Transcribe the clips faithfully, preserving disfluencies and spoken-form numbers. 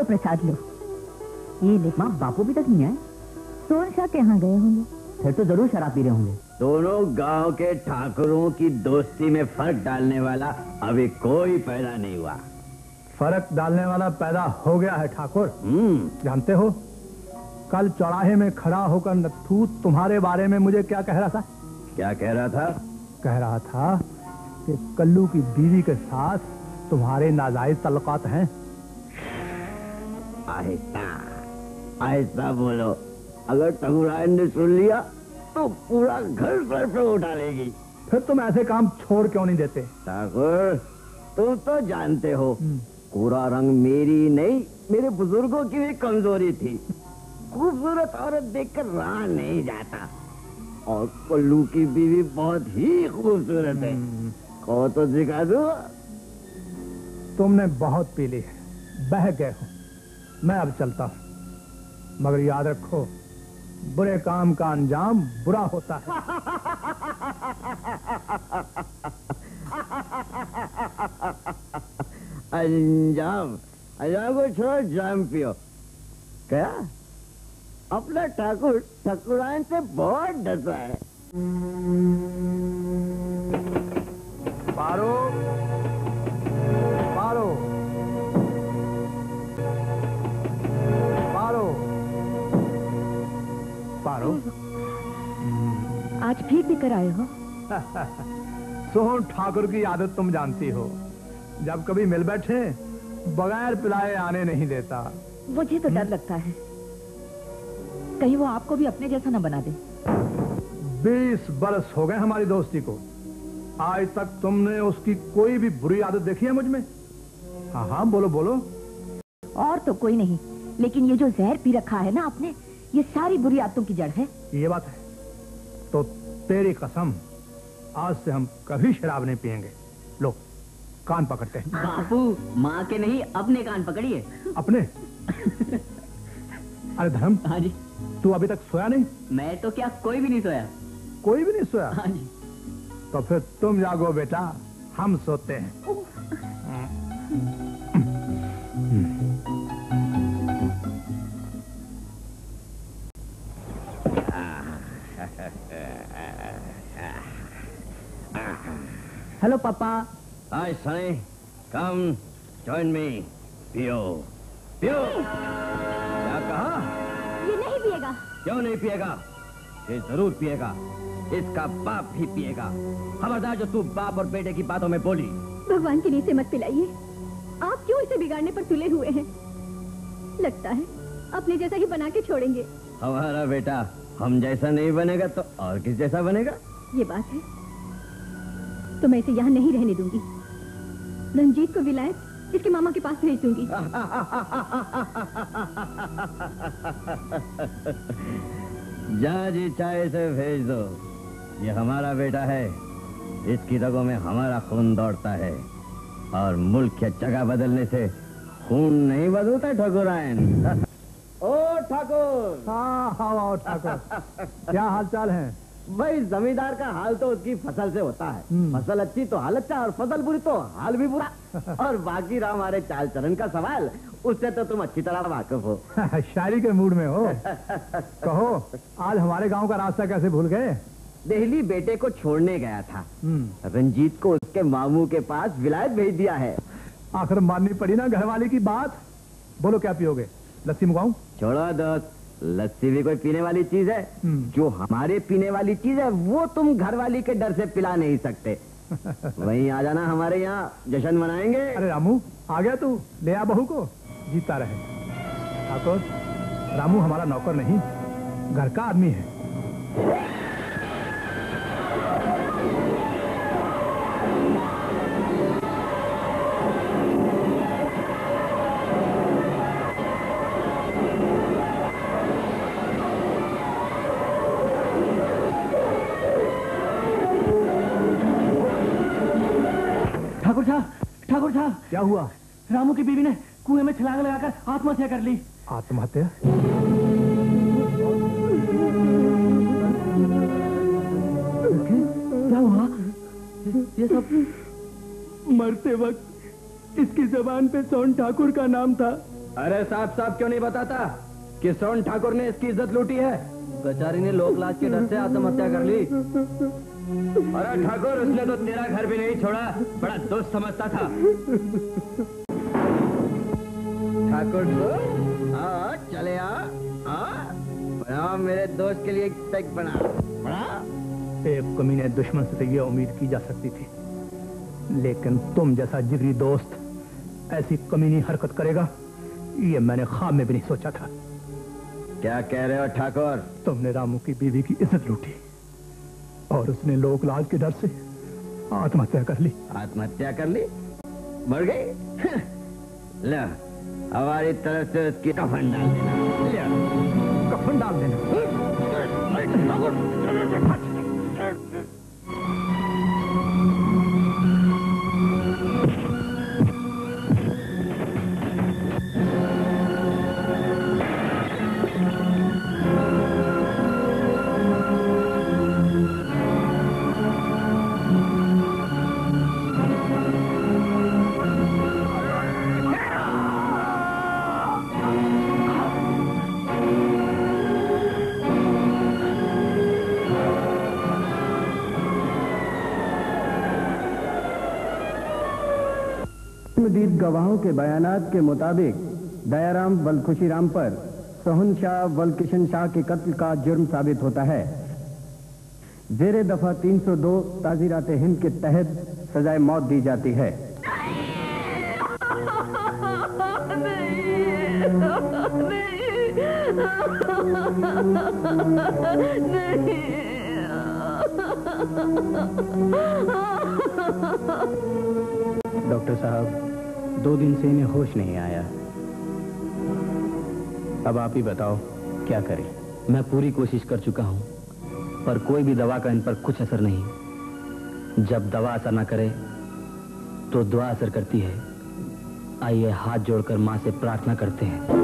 प्रसाद लो। ये ले माँ, बापू भी तक नहीं आए। सोन शाह के यहाँ गए होंगे। फिर तो जरूर शराब पी रहे होंगे। दोनों गांव के ठाकुरों की दोस्ती में फर्क डालने वाला अभी कोई पैदा नहीं हुआ। फर्क डालने वाला पैदा हो गया है ठाकुर। जानते हो, कल चौराहे में खड़ा होकर नत्थू तुम्हारे बारे में मुझे क्या कह रहा था? क्या कह रहा था? कह रहा था कि कल्लू की बीवी के साथ तुम्हारे नाजायज तल्लुकात हैं। आहिस्ता आहिस्ता बोलो, अगर ठकुराइन ने सुन लिया तो पूरा घर सर पे उठा लेगी। फिर तुम ऐसे काम छोड़ क्यों नहीं देते? ठाकुर, तुम तो जानते हो गोरा रंग मेरी नहीं, मेरे बुजुर्गों की भी कमजोरी थी। खूबसूरत औरत देखकर रहा नहीं जाता, और कल्लू की बीवी बहुत ही खूबसूरत है। कहो तो दिखा दो। तुमने बहुत पी ली है, बह गए हो। मैं अब चलता हूँ, मगर याद रखो, बुरे काम का अंजाम बुरा होता है। अंजाम अंजाम को छोड़ो, जाम पियो। क्या? अपना ठाकुर ठकुराइन से बहुत डरता है। पारो पारो पारो पारो, आज फिर पीकर आए हो? सोहन ठाकुर की आदत तुम जानती हो, जब कभी मिल बैठे बगैर पिलाए आने नहीं देता। मुझे तो डर लगता है, कहीं वो आपको भी अपने जैसा न बना दे। बीस बरस हो गए हमारी दोस्ती को, आज तक तुमने उसकी कोई भी बुरी आदत देखी है मुझ में? हाँ हाँ बोलो बोलो। और तो कोई नहीं, लेकिन ये जो जहर पी रखा है ना आपने, ये सारी बुरी आदतों की जड़ है। ये बात है तो तेरी कसम, आज से हम कभी शराब नहीं पिएंगे। लो कान पकड़ते हैं। बापू, माँ के नहीं अपने कान पकड़िए। अपने? अरे धर्म, हाँ जी। तू अभी तक सोया नहीं? मैं तो क्या, कोई भी नहीं सोया। कोई भी नहीं सोया? हाँ जी। तो फिर तुम जागो बेटा, हम सोते हैं। हेलो पापा। Hi Sunny, come join me. पियो पियो। क्या कहा? ये नहीं पिएगा। क्यों नहीं पिएगा? ये जरूर पिएगा, इसका बाप भी पिएगा। खबरदार जो तू बाप और बेटे की बातों में बोली। भगवान के लिए इसे मत पिलाइए, आप क्यों इसे बिगाड़ने पर तुले हुए हैं? लगता है अपने जैसा ही बना के छोड़ेंगे। हमारा बेटा हम जैसा नहीं बनेगा तो और किस जैसा बनेगा? ये बात है तो मैं इसे यहाँ नहीं रहने दूंगी। रंजीत को विलायत इसके मामा के पास भेज दूंगी। जहाँ जी चाहे से भेज दो, ये हमारा बेटा है, इसकी रगों में हमारा खून दौड़ता है, और मुल्क की जगह बदलने से खून नहीं बदलता ठाकुराइन। ओ ठाकुर। हाँ हाँ ठाकुर, क्या हालचाल है? भाई जमींदार का हाल तो उसकी फसल से होता है। फसल अच्छी तो हाल अच्छा, और फसल बुरी तो हाल भी बुरा। और बाकी रहा हमारे चाल चलन का सवाल, उससे तो तुम अच्छी तरह वाकिफ हो। शायरी के मूड में हो। कहो, आज हमारे गांव का रास्ता कैसे भूल गए? दिल्ली बेटे को छोड़ने गया था, रंजीत को उसके मामू के पास विलायत भेज दिया है। आखिर माननी पड़ी ना घरवाले की बात। बोलो क्या पियोगे? लस्सी मंगाऊं? छोड़ो दोस्त, लस्सी भी कोई पीने वाली चीज है? जो हमारे पीने वाली चीज है वो तुम घरवाली के डर से पिला नहीं सकते। वहीं आ जाना हमारे यहाँ, जश्न मनाएंगे। अरे रामू, आ गया तू? ले आ बहू को, जीता रहे। ठाकुर, रामू हमारा नौकर नहीं, घर का आदमी है। ठाकुर साहब, ठाकुर साहब, क्या हुआ? रामू की बीवी ने कुएं में छलांग लगाकर आत्महत्या कर ली। आत्महत्या? क्या हुआ? ये सब मरते वक्त इसकी जबान पे सोन ठाकुर का नाम था, अरे साहब साहब क्यों नहीं बताता कि सोन ठाकुर ने इसकी इज्जत लूटी है? बेचारी ने लोक लाज के डर से आत्महत्या कर ली। अरे ठाकुर, उसने तो तेरा घर भी नहीं छोड़ा, बड़ा दोस्त समझता था। ठाकुर तो हाँ चले आ, आ, मेरे दोस्त के लिए एक पैक बना बना। एक कमीने दुश्मन से तो ये उम्मीद की जा सकती थी, लेकिन तुम जैसा जिगरी दोस्त ऐसी कमीनी हरकत करेगा ये मैंने ख्वाब में भी नहीं सोचा था। क्या कह रहे हो ठाकुर? तुमने रामू की बीवी की इज्जत लूटी और उसने लोक लाज के डर से आत्महत्या कर ली। आत्महत्या कर ली? मर गई? ले, हमारी तरफ से उसकी कफन डाल देना। कफन डाल देना। गवाहों के बयानात के मुताबिक दयाराम बल खुशीराम पर सोहन शाह बल किशन शाह के कत्ल का जुर्म साबित होता है। जेरे दफा तीन सौ दो ताजीरात हिंद के तहत सजाए मौत दी जाती है। डॉक्टर साहब, दो दिन से इन्हें होश नहीं आया। अब आप ही बताओ क्या करें? मैं पूरी कोशिश कर चुका हूं, पर कोई भी दवा का इन पर कुछ असर नहीं। जब दवा असर ना करे तो दुआ असर करती है। आइए हाथ जोड़कर मां से प्रार्थना करते हैं।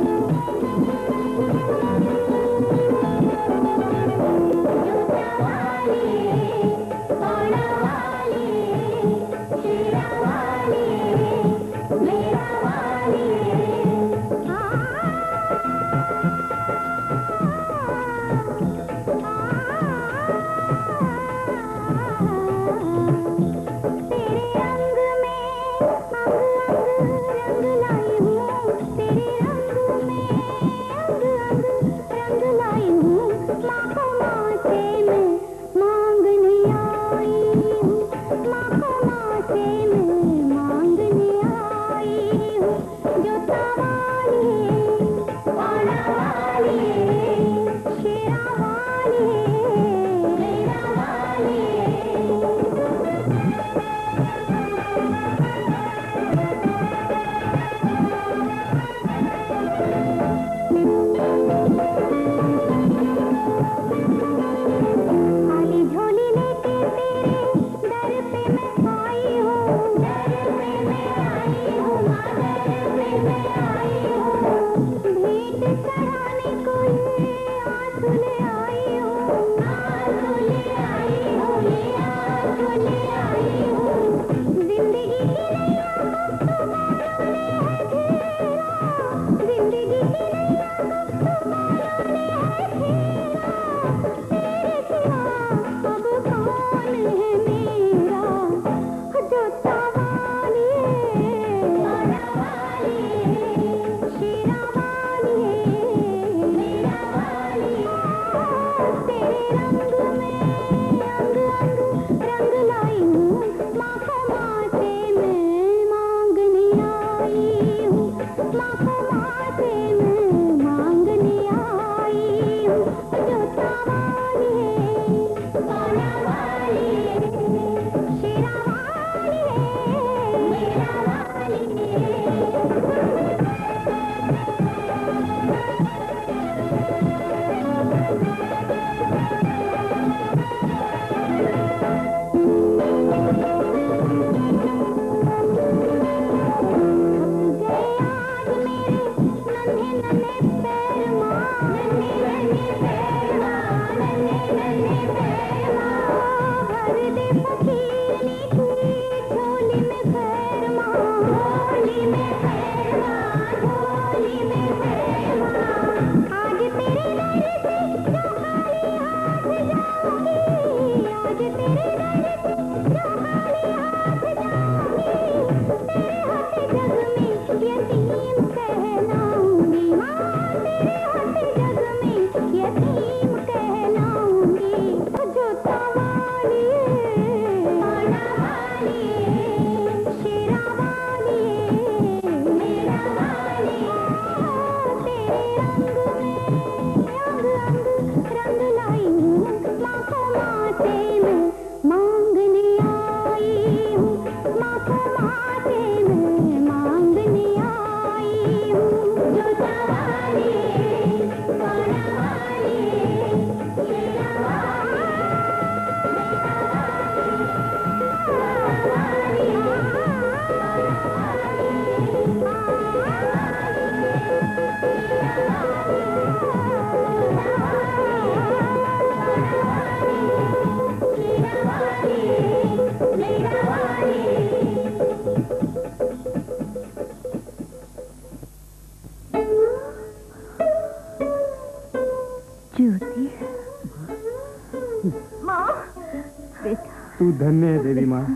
तू धन्य है देवी माँ,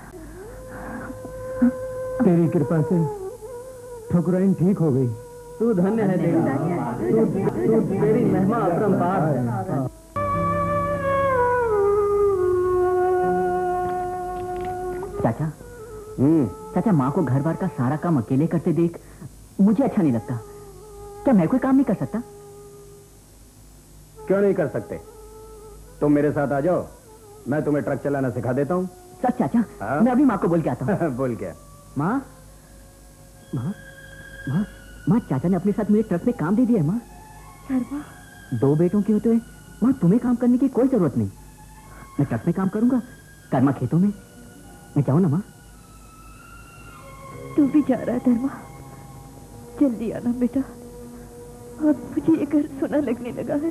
तेरी कृपा से ठकुराइन ठीक हो गई। तू धन्य है देवी माँ, तू तू तेरी महिमा अपरंपार है। चाचा, हम्म चाचा माँ को घर बार का सारा काम अकेले करते देख मुझे अच्छा नहीं लगता। क्या मैं कोई काम नहीं कर सकता? क्यों नहीं कर सकते? तुम मेरे साथ आ जाओ, मैं तुम्हें ट्रक चलाना सिखा देता हूँ। सच चाचा, हाँ? मैं अभी माँ को बोल के आता हूँ। बोल क्या? माँ, माँ, माँ, माँ, चाचा ने अपने साथ मेरे ट्रक में काम दे दिया है माँ। शर्मा, दो बेटों के होते हुए माँ तुम्हें काम करने की कोई जरूरत नहीं। मैं ट्रक में काम करूंगा, कर्मा खेतों में। मैं जाऊँ ना माँ? तू भी जा रहा है धर्मा? जल्दी आना बेटा, अब मुझे ये घर सुना लगने लगा है।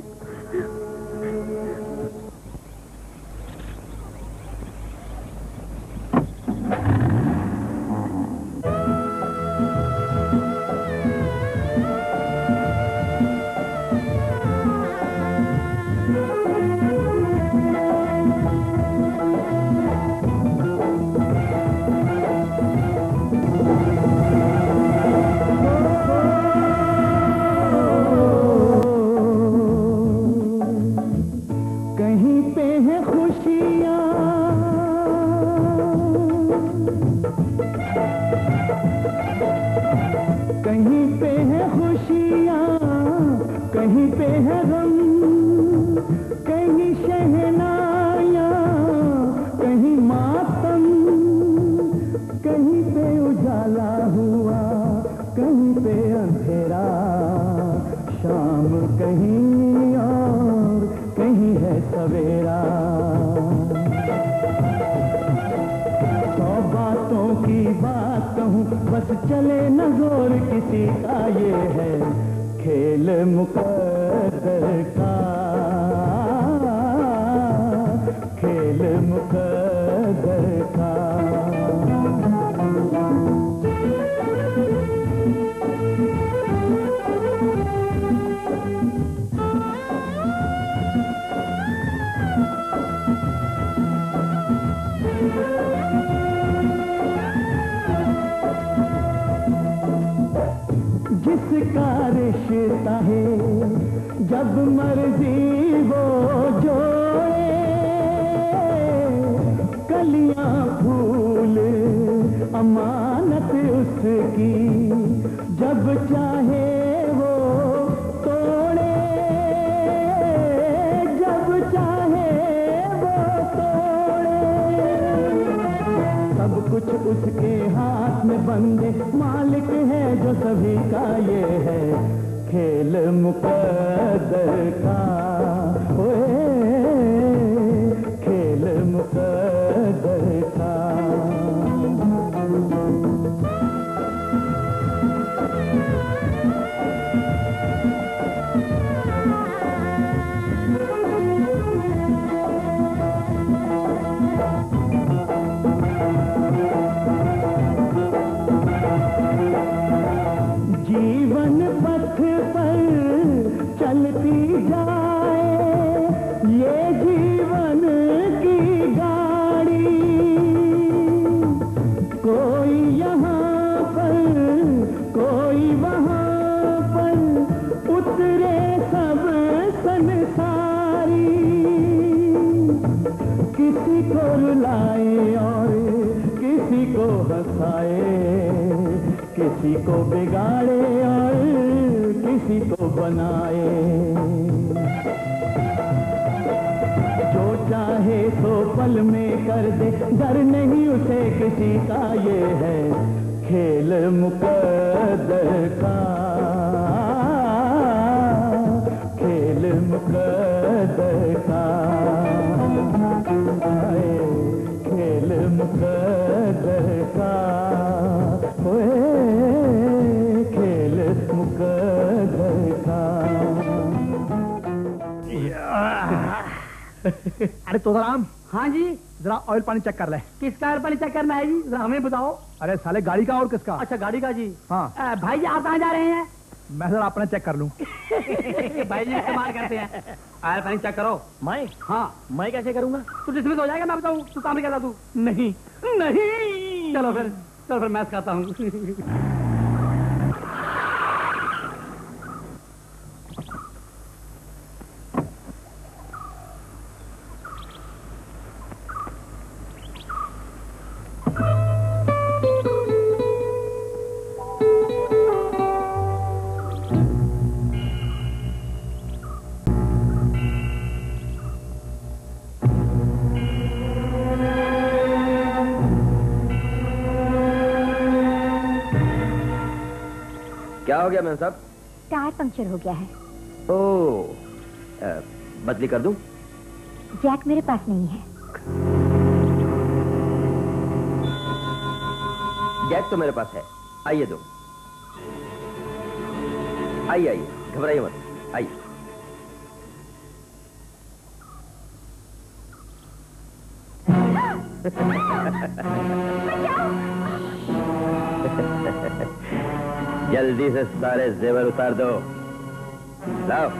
ये जी किसी को बिगाड़े और किसी को बनाए, जो चाहे तो पल में कर दे, डर नहीं उसे किसी का, ये है खेल मुकद्दर का, खेल मुकद्दर का, खेल मुकद्दर का, ओए खेल मुकद्दर का। अरे तोताराम। हाँ जी। जरा ऑयल पानी चेक कर ले। किसका ऑयल पानी चेक करना है जी, जरा हमें बताओ। अरे साले गाड़ी का और किसका? अच्छा गाड़ी का जी। हाँ। आ, भाई जी आप कहाँ जा रहे हैं? मैं जरा अपना चेक कर लूं। भाई जी इस्तेमाल करते हैं। ऑयल पानी चेक करो। मैं? हाँ। मैं कैसे करूंगा? तू डिसमिस हो जाएगा, मैं बताऊँ। तू काम नहीं करता तू? नहीं नहीं। चलो फिर, चलो फिर मैं खाता हूँ। क्या हो गया मैम साहब? टायर पंक्चर हो गया है। ओह, बदली कर दूं? जैक मेरे पास नहीं है। जैक तो मेरे पास है, आइए दो। आइए आइए, घबराइए मत, आइए। जल्दी से सारे जेवर उतार दो, लाओ।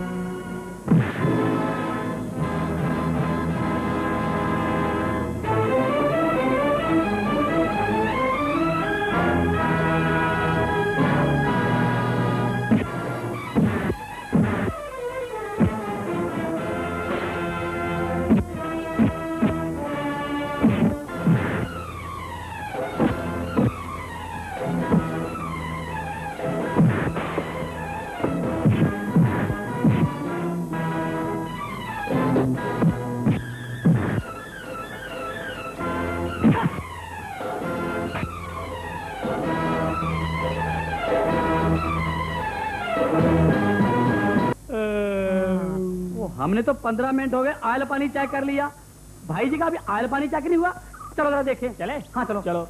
हमने तो पंद्रह मिनट हो गए, ऑयल पानी चेक कर लिया। भाई जी का भी ऑयल पानी चेक नहीं हुआ। चलो जरा देखें। चले? हाँ चलो चलो।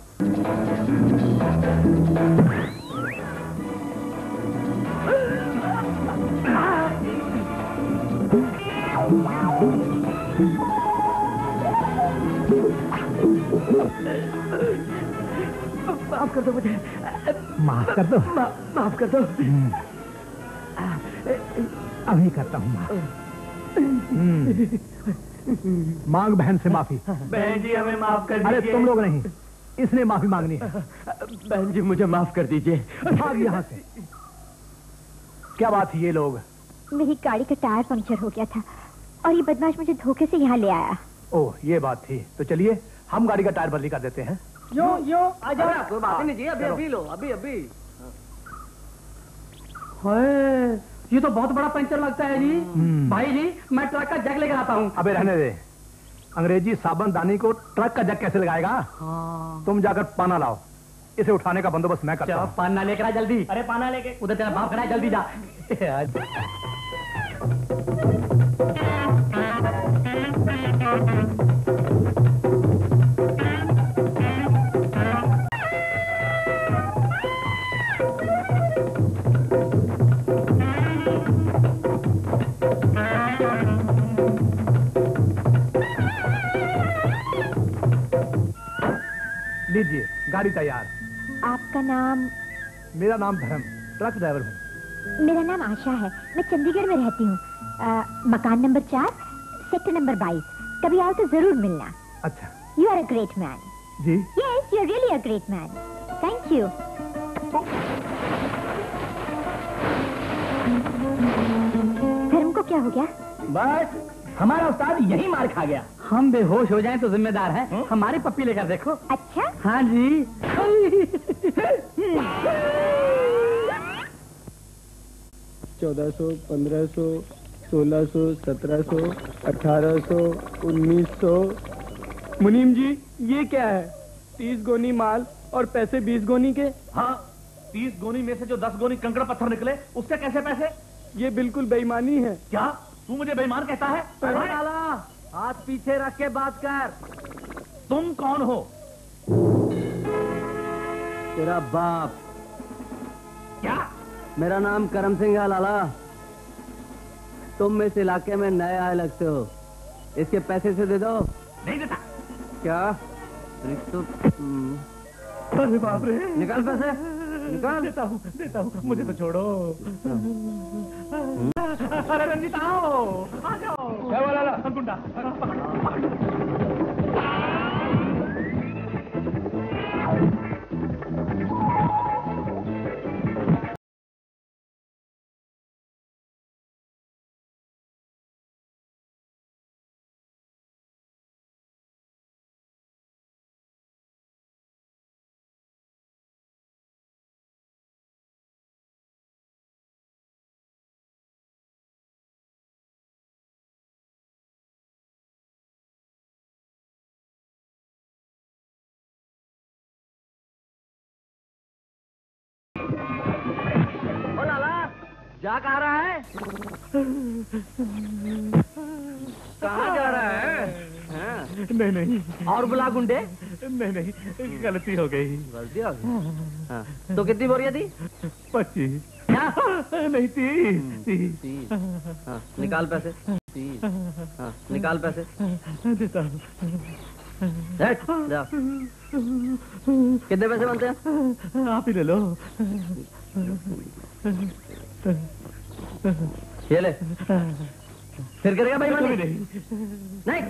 माफ कर दो मुझे। माफ कर दो। मा, माफ कर दो। अभी करता हूँ माफ। मांग बहन से माफी। बहन जी हमें माफ कर दीजिए। अरे तुम लोग नहीं, इसने माफी मांगनी है। बहन जी मुझे माफ कर दीजिए। भाग यहाँ से। क्या बात है ये लोग? मेरी गाड़ी का टायर पंक्चर हो गया था और ये बदमाश मुझे धोखे से यहाँ ले आया। ओह ये बात थी, तो चलिए हम गाड़ी का टायर बदली कर देते हैं। यो यो आ जाओ। कोई बात नहीं जी, अभी अभी लो, अभी अभी। हाय, ये तो बहुत बड़ा पंचर लगता है जी। भाई जी मैं ट्रक का जग लेकर आता हूँ। अबे रहने दे, अंग्रेजी साबन दानी को ट्रक का जग कैसे लगाएगा? हाँ। तुम जाकर पाना लाओ, इसे उठाने का बंदोबस्त मैं करता हूँ। पाना लेकर आ जल्दी। अरे पाना लेके उधर तेरा बाप खड़ा है, जल्दी जा। लीजिए गाड़ी तैयार। आपका नाम? मेरा नाम धर्म, ट्रक ड्राइवर हूँ। मेरा नाम आशा है, मैं चंडीगढ़ में रहती हूँ। मकान नंबर चार, सेक्टर नंबर बाईस। कभी आओ तो जरूर मिलना। अच्छा। You are a great man. जी। Yes, you are really a great man. Thank you. धर्म को क्या हो गया? बस हमारा उस्ताद यही मार खा गया। हम बेहोश हो जाएं तो जिम्मेदार है हमारी पप्पी लेकर देखो। अच्छा हाँ जी। चौदह सौ, पंद्रह सौ, सोलह सौ, सत्रह सौ, अठारह सौ, उन्नीस सौ। मुनीम जी ये क्या है? तीस गोनी माल और पैसे बीस गोनी के। हाँ, तीस गोनी में से जो दस गोनी कंकड़ पत्थर निकले उसके कैसे पैसे? ये बिल्कुल बेईमानी है। क्या तू मुझे बेईमान कहता है? अरे लाला, हाथ पीछे रख के बात कर। तुम कौन हो? तेरा बाप। क्या? मेरा नाम करम सिंह है लाला। तुम इस इलाके में नए आए लगते हो। इसके पैसे से दे दो। नहीं देता। क्या? तो, अरे बाप रे, निकाल पैसे निकाल। देता हूँ देता हूँ, मुझे तो छोड़ो। अरे रंजीत आओ, आ जाओ। क्या हुआ लाला? गुंडा जा कहाँ रहा है? कहाँ जा रहा है? हाँ? नहीं नहीं और बुला गुंडे। नहीं नहीं, गलती हो गई। गलती हो गई? हाँ। तो कितनी बोरियां थी? पच्चीस। क्या? नहीं तीस तीस। तीस। हाँ, निकाल पैसे। तीस। हाँ, निकाल पैसे। देता हूँ। देख, जा। कितने पैसे बनते हैं? आप ही ले लो। ये ले। फिर करेगा भाई? नहीं नहीं।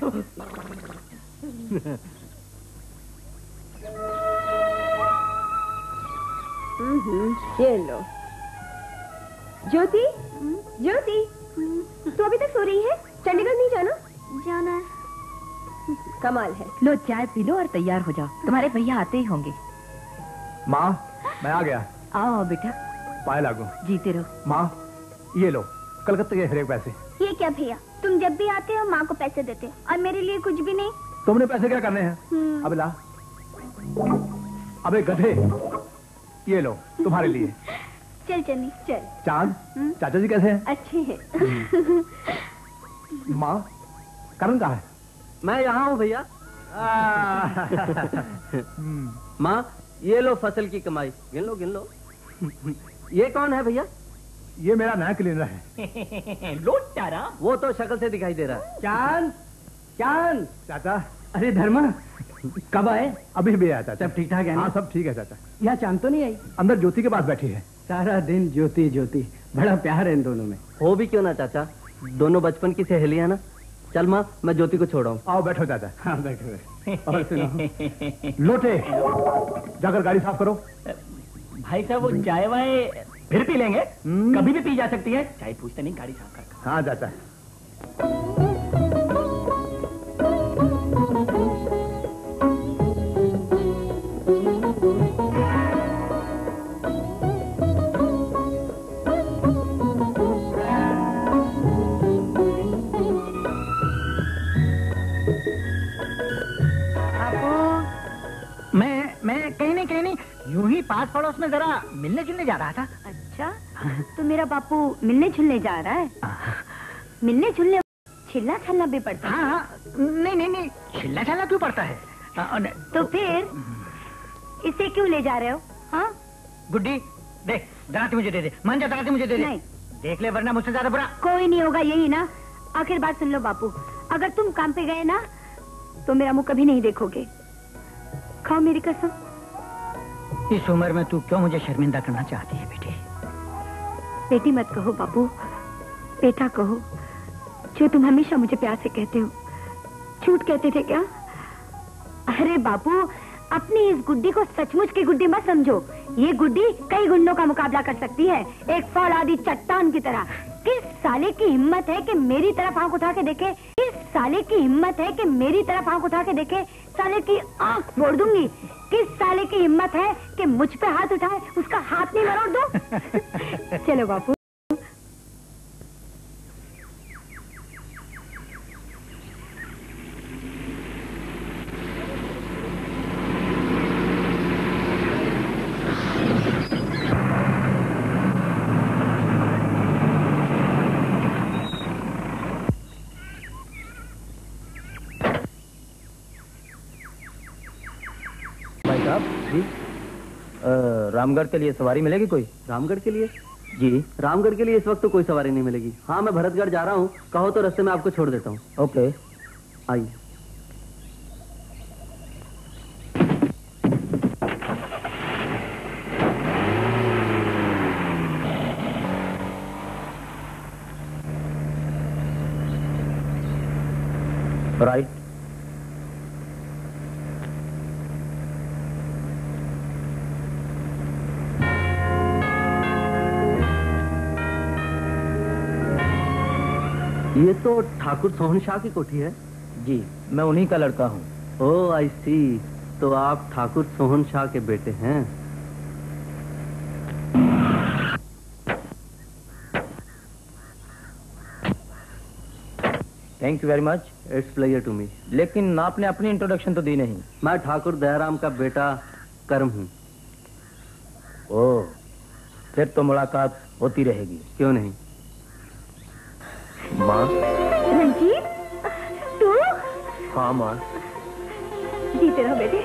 ये लो। ज्योति, ज्योति, तू अभी तक सो रही है? चंडीगढ़ नहीं जाना? जाना है। कमाल है। लो चाय पी लो और तैयार हो जाओ, तुम्हारे भैया आते ही होंगे। माँ मैं आ गया। आओ आओ बेटा, पाए लागू। जीते रहो। माँ ये लो कलकत्ते के हरेक पैसे। ये क्या भैया, तुम जब भी आते हो माँ को पैसे देते हो और मेरे लिए कुछ भी नहीं। तुमने पैसे क्या करने हैं? अब ला। अबे गधे, ये लो तुम्हारे लिए। चल चली चल। चांद, चाचा जी कैसे हैं? अच्छे हैं। माँ करण कहाँ है? मैं यहाँ हूँ भैया। माँ ये लो फसल की कमाई, गिन लो गिन लो। ये कौन है भैया? ये मेरा नया क्लीनर है। लोटारा। वो तो शक्ल से दिखाई दे रहा है। चांद, चांद। चाचा। अरे धर्मा, कब आए? अभी भी आया चाचा। सब ठीक ठाक है ना? हाँ सब ठीक है चाचा। यहाँ चांद तो नहीं आई? अंदर ज्योति के पास बैठी है। सारा दिन ज्योति ज्योति, बड़ा प्यार है इन दोनों में। हो भी क्यों ना चाचा, दोनों बचपन की सहेलियां ना। चल माँ मैं ज्योति को छोड़ा हूँ। आओ बैठो चाचा। हाँ बैठो बैठो। और सुनो, लोटे जाकर गाड़ी साफ करो। भाई साहब वो चाय वाय फिर पी लेंगे, कभी भी पी जा सकती है। चाय पूछते नहीं, गाड़ी साफ कर। हाँ चाचा। मैं मैं कहीं नहीं कहीं नहीं, यूं ही पास पड़ोस में जरा मिलने जुलने जा रहा था। अच्छा, तो मेरा बापू मिलने जुलने जा रहा है? मिलने जुलने छिल्ला छलना भी पड़ता है? हाँ हाँ, नहीं नहीं नहीं, छिल्ला छलना क्यों पड़ता है? आ, तो फिर इसे क्यों ले जा रहे हो? हाँ गुड्डी देख, दराती मुझे दे दे, मान जा दराती मुझे दे दे। नहीं। देख ले वरना मुझसे ज्यादा बुरा कोई नहीं होगा, यही ना। आखिर बात सुन लो बापू, अगर तुम काम पे गए ना तो मेरा मुंह कभी नहीं देखोगे। खाओ मेरी कसम। इस उम्र में तू क्यों मुझे शर्मिंदा करना चाहती है बेटी? बेटी मत कहो बापू, बेटा कहो, जो तुम हमेशा मुझे प्यार से कहते हो। झूठ कहते थे क्या? अरे बापू, अपनी इस गुड्डी को सचमुच की गुड्डी मत समझो। ये गुड्डी कई गुंडों का मुकाबला कर सकती है, एक फौलादी चट्टान की तरह। किस साले की हिम्मत है कि मेरी तरफ आंख उठा के देखे? किस साले की हिम्मत है कि मेरी तरफ आंख उठा के देखे? साले की आंख फोड़ दूंगी। किस साले की हिम्मत है कि मुझ पे हाथ उठाए, उसका हाथ नहीं मरोड़ दो। चलो बापू। रामगढ़ के लिए सवारी मिलेगी कोई? रामगढ़ के लिए? जी। रामगढ़ के लिए इस वक्त तो कोई सवारी नहीं मिलेगी। हाँ, मैं भरतगढ़ जा रहा हूँ, कहो तो रास्ते में आपको छोड़ देता हूँ। ओके, आइए। राइट। ये तो ठाकुर सोहन शाह की कोठी है। जी, मैं उन्हीं का लड़का हूँ। ओह आई सी, तो आप ठाकुर सोहन शाह के बेटे हैं। Thank you very much. It's pleasure to me. लेकिन आपने अपनी इंट्रोडक्शन तो दी नहीं। मैं ठाकुर दयाराम का बेटा करम हूँ। ओह, फिर तो मुलाकात होती रहेगी। क्यों नहीं? माँ। रंजीत, तू? हाँ माँ। जीते रहो बेटे।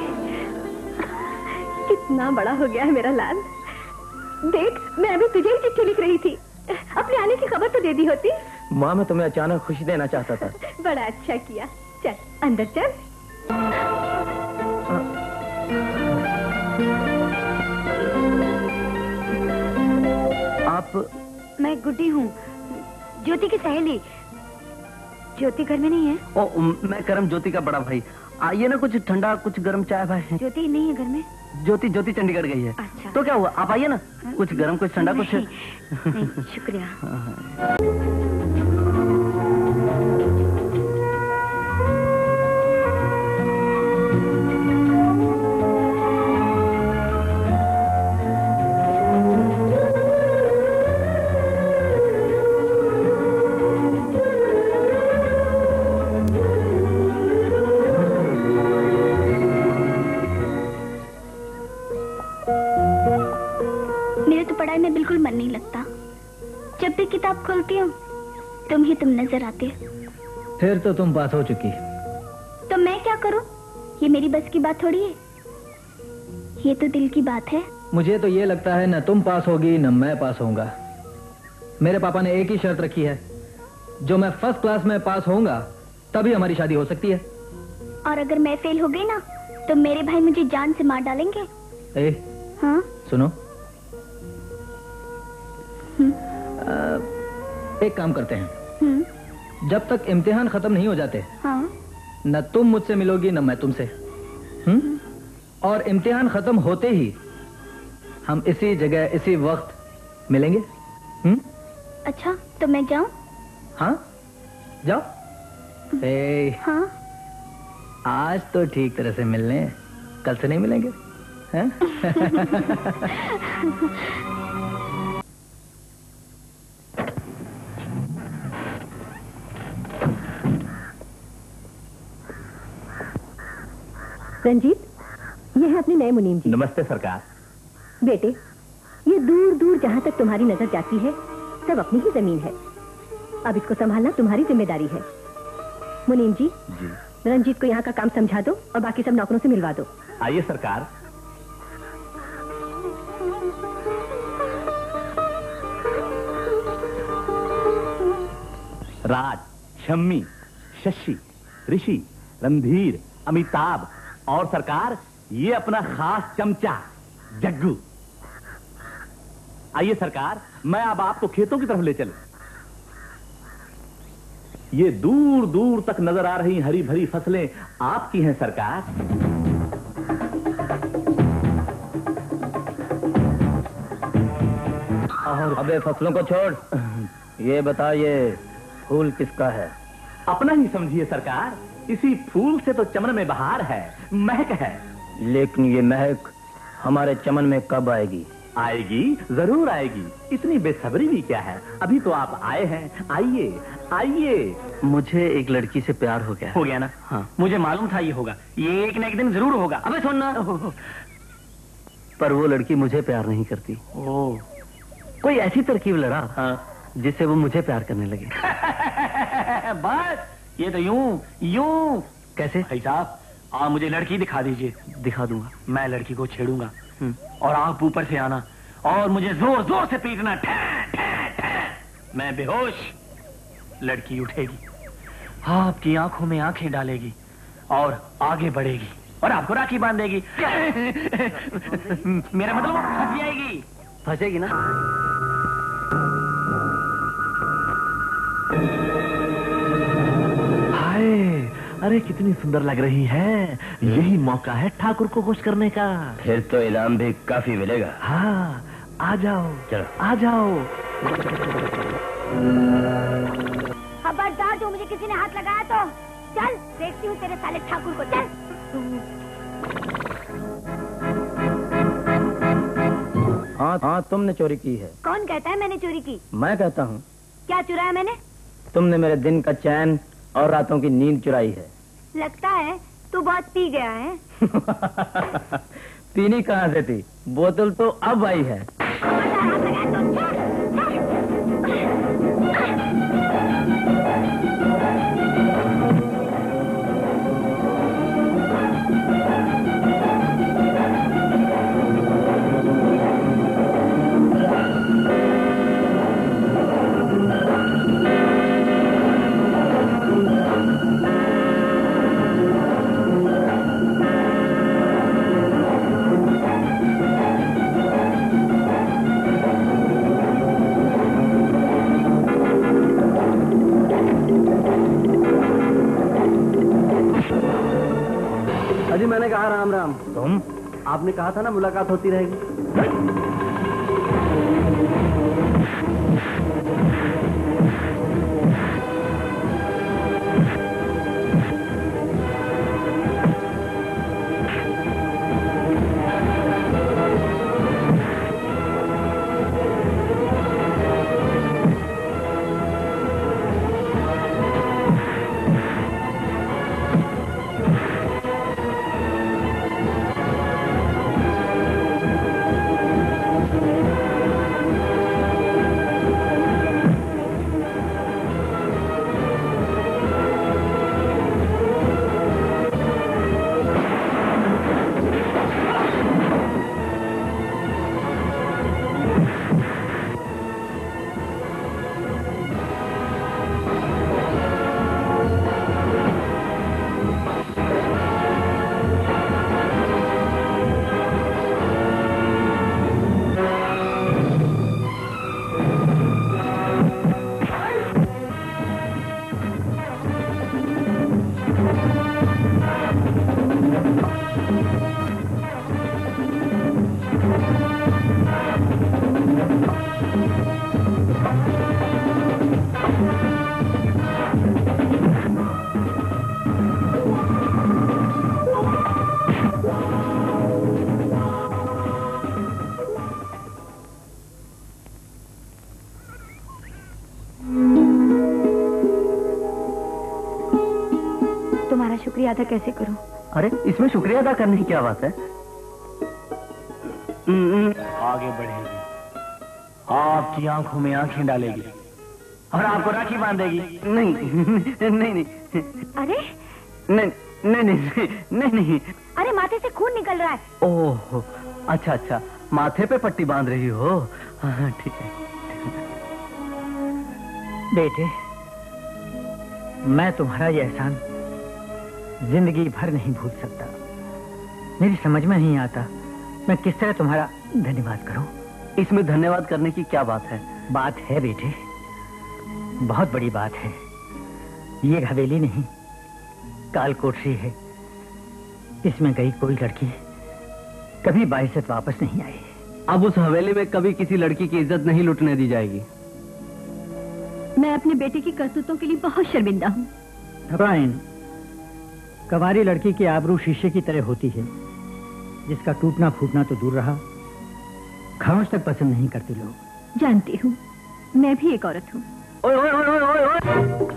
कितना बड़ा हो गया है मेरा लाल। देख, मैं अभी तुझे ही चिट्ठी लिख रही थी। अपने आने की खबर तो दे दी होती। माँ, मैं तुम्हें अचानक खुशी देना चाहता था। बड़ा अच्छा किया। चल अंदर चल। आप? मैं गुड्डी हूँ, ज्योति की सहेली। ज्योति घर में नहीं है? ओ, मैं करम ज्योति का बड़ा भाई। आइए ना, कुछ ठंडा कुछ गर्म चाय भाई। ज्योति नहीं है घर में? ज्योति ज्योति चंडीगढ़ गई है। अच्छा। तो क्या हुआ, आप आइए ना, कुछ गर्म कुछ ठंडा कुछ। नहीं, शुक्रिया। बिल्कुल मन नहीं लगता। जब भी किताब खोलती हूँ तुम ही तुम नजर आते हो। फिर तो तुम पास हो चुकी। तो मैं क्या करूँ? ये मेरी बस की बात थोड़ी है, ये तो दिल की बात है। मुझे तो ये लगता है न तुम पास होगी न मैं पास होऊंगा। मेरे पापा ने एक ही शर्त रखी है, जो मैं फर्स्ट क्लास में पास होऊंगा तभी हमारी शादी हो सकती है। और अगर मैं फेल हो गई ना तो मेरे भाई मुझे जान से मार डालेंगे। ए, हाँ? सुनो, आ, एक काम करते हैं, जब तक इम्तिहान खत्म नहीं हो जाते, हाँ? न तुम मुझसे मिलोगी न मैं तुमसे। हम्म? और इम्तिहान खत्म होते ही हम इसी जगह इसी वक्त मिलेंगे। हम्म? अच्छा, तो मैं जाऊं? हाँ, जाओ। ए, हाँ? आज तो ठीक तरह से मिलने, कल से नहीं मिलेंगे। हैं? रंजीत, ये है अपने नए मुनीम जी। नमस्ते सरकार। बेटे, ये दूर दूर जहाँ तक तुम्हारी नजर जाती है सब अपनी ही जमीन है। अब इसको संभालना तुम्हारी जिम्मेदारी है। मुनीम जी, जी। रंजीत को यहाँ का काम समझा दो और बाकी सब नौकरों से मिलवा दो। आइए सरकार। राज, शम्मी, शशि, ऋषि, रणधीर, अमिताभ और सरकार ये अपना खास चमचा जग्गू। आइए सरकार, मैं अब आपको खेतों की तरफ ले चलूं। ये दूर दूर तक नजर आ रही हरी भरी फसलें आपकी हैं सरकार। और अबे फसलों को छोड़, ये बता, ये फूल किसका है? अपना ही समझिए सरकार, इसी फूल से तो चमन में बहार है, महक है। लेकिन ये महक हमारे चमन में कब आएगी? आएगी, जरूर आएगी। इतनी बेसब्री भी क्या है? अभी तो आप आए हैं, आइए आइए। मुझे एक लड़की से प्यार हो गया। हो गया ना? हाँ। मुझे मालूम था ये होगा, ये एक न एक दिन जरूर होगा। अबे सुनना, पर वो लड़की मुझे प्यार नहीं करती। ओह, कोई ऐसी तरकीब लड़ा हाँ। जिससे वो मुझे प्यार करने लगे। बस ये तो यूं यूं। कैसे? भाई साहब, आप मुझे लड़की दिखा दीजिए। दिखा दूंगा। मैं लड़की को छेड़ूंगा और आप ऊपर से आना और मुझे जोर जोर से पीटना। ठै, ठै, ठै। मैं बेहोश, लड़की उठेगी, आपकी आंखों में आंखें डालेगी और आगे बढ़ेगी और आपको राखी बांधेगी। मेरा मतलब वो फंस जाएगी। फंसेगी ना? हाय, अरे कितनी सुंदर लग रही है। यही मौका है ठाकुर को खुश करने का। फिर तो इनाम भी काफी मिलेगा। हाँ, आ जाओ, चलो। आ जाओ। खबरदार, जो मुझे किसी ने हाथ लगाया तो चल, देखती हूँ तेरे साले ठाकुर को। चल। हाँ हाँ, तुमने चोरी की है। कौन कहता है मैंने चोरी की? मैं कहता हूँ। क्या चुराया मैंने? तुमने मेरे दिन का चैन और रातों की नींद चुराई है। लगता है तू बहुत पी गया है। पीनी कहाँ से थी, बोतल तो अब आई है। अजी मैंने कहा राम राम। तुम? आपने कहा था ना मुलाकात होती रहेगी। तुम्हारा शुक्रिया अदा कैसे करूं? अरे इसमें शुक्रिया अदा करने की क्या बात है? आगे बढ़ेगी, आपकी आंखों में आंखें डालेगी और आपको राखी बांधेगी। नहीं नहीं नहीं अरे नहीं नहीं नहीं नहीं नहीं। अरे माथे से खून निकल रहा है। ओह अच्छा अच्छा, माथे पे पट्टी बांध रही हो। हाँ ठीक है। बेटे, मैं तुम्हारा ये एहसान जिंदगी भर नहीं भूल सकता। मेरी समझ में नहीं आता मैं किस तरह तुम्हारा धन्यवाद करूं। इसमें धन्यवाद करने की क्या बात है? बात है बेटे, बहुत बड़ी बात है। ये हवेली नहीं, काल कोठरी है। इसमें गई कोई लड़की कभी बाइज्जत वापस नहीं आई। अब उस हवेली में कभी किसी लड़की की इज्जत नहीं लुटने दी जाएगी। मैं अपने बेटे की करतूतों के लिए बहुत शर्मिंदा हूँ। घबराएं, कवारी लड़की की आबरू शीशे की तरह होती है, जिसका टूटना फूटना तो दूर रहा, खामोश तक पसंद नहीं करते लोग। जानती हूँ, मैं भी एक औरत हूँ। ओए ओए ओए ओए ओए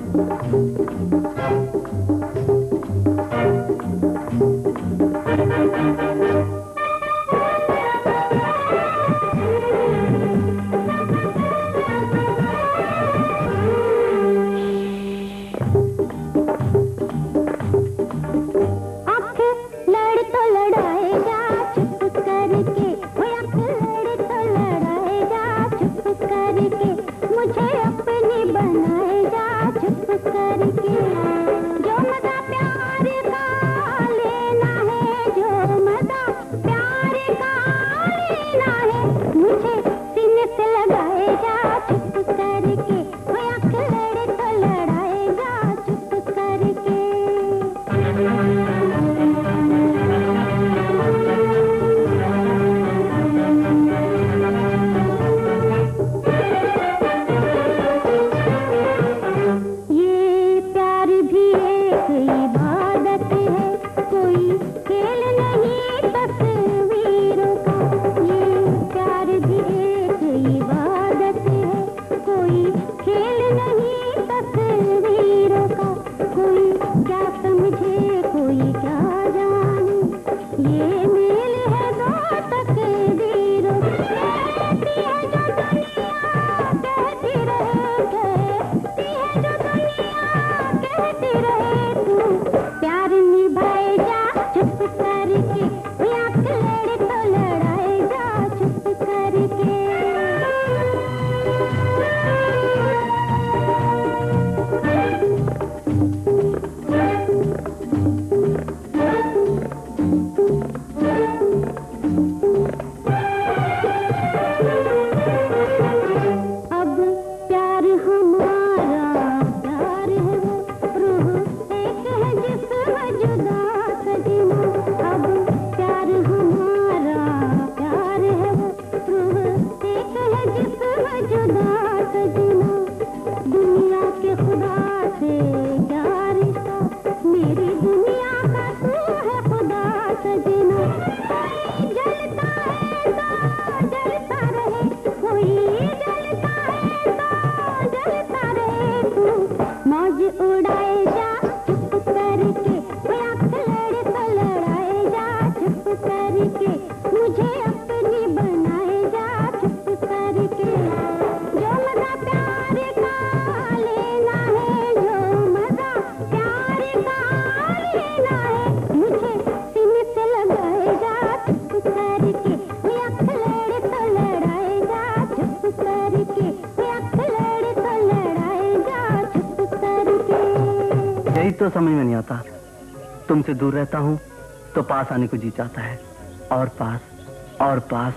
तो समझ में नहीं आता, तुमसे दूर रहता हूँ तो पास आने को जी चाहता है, और पास और पास।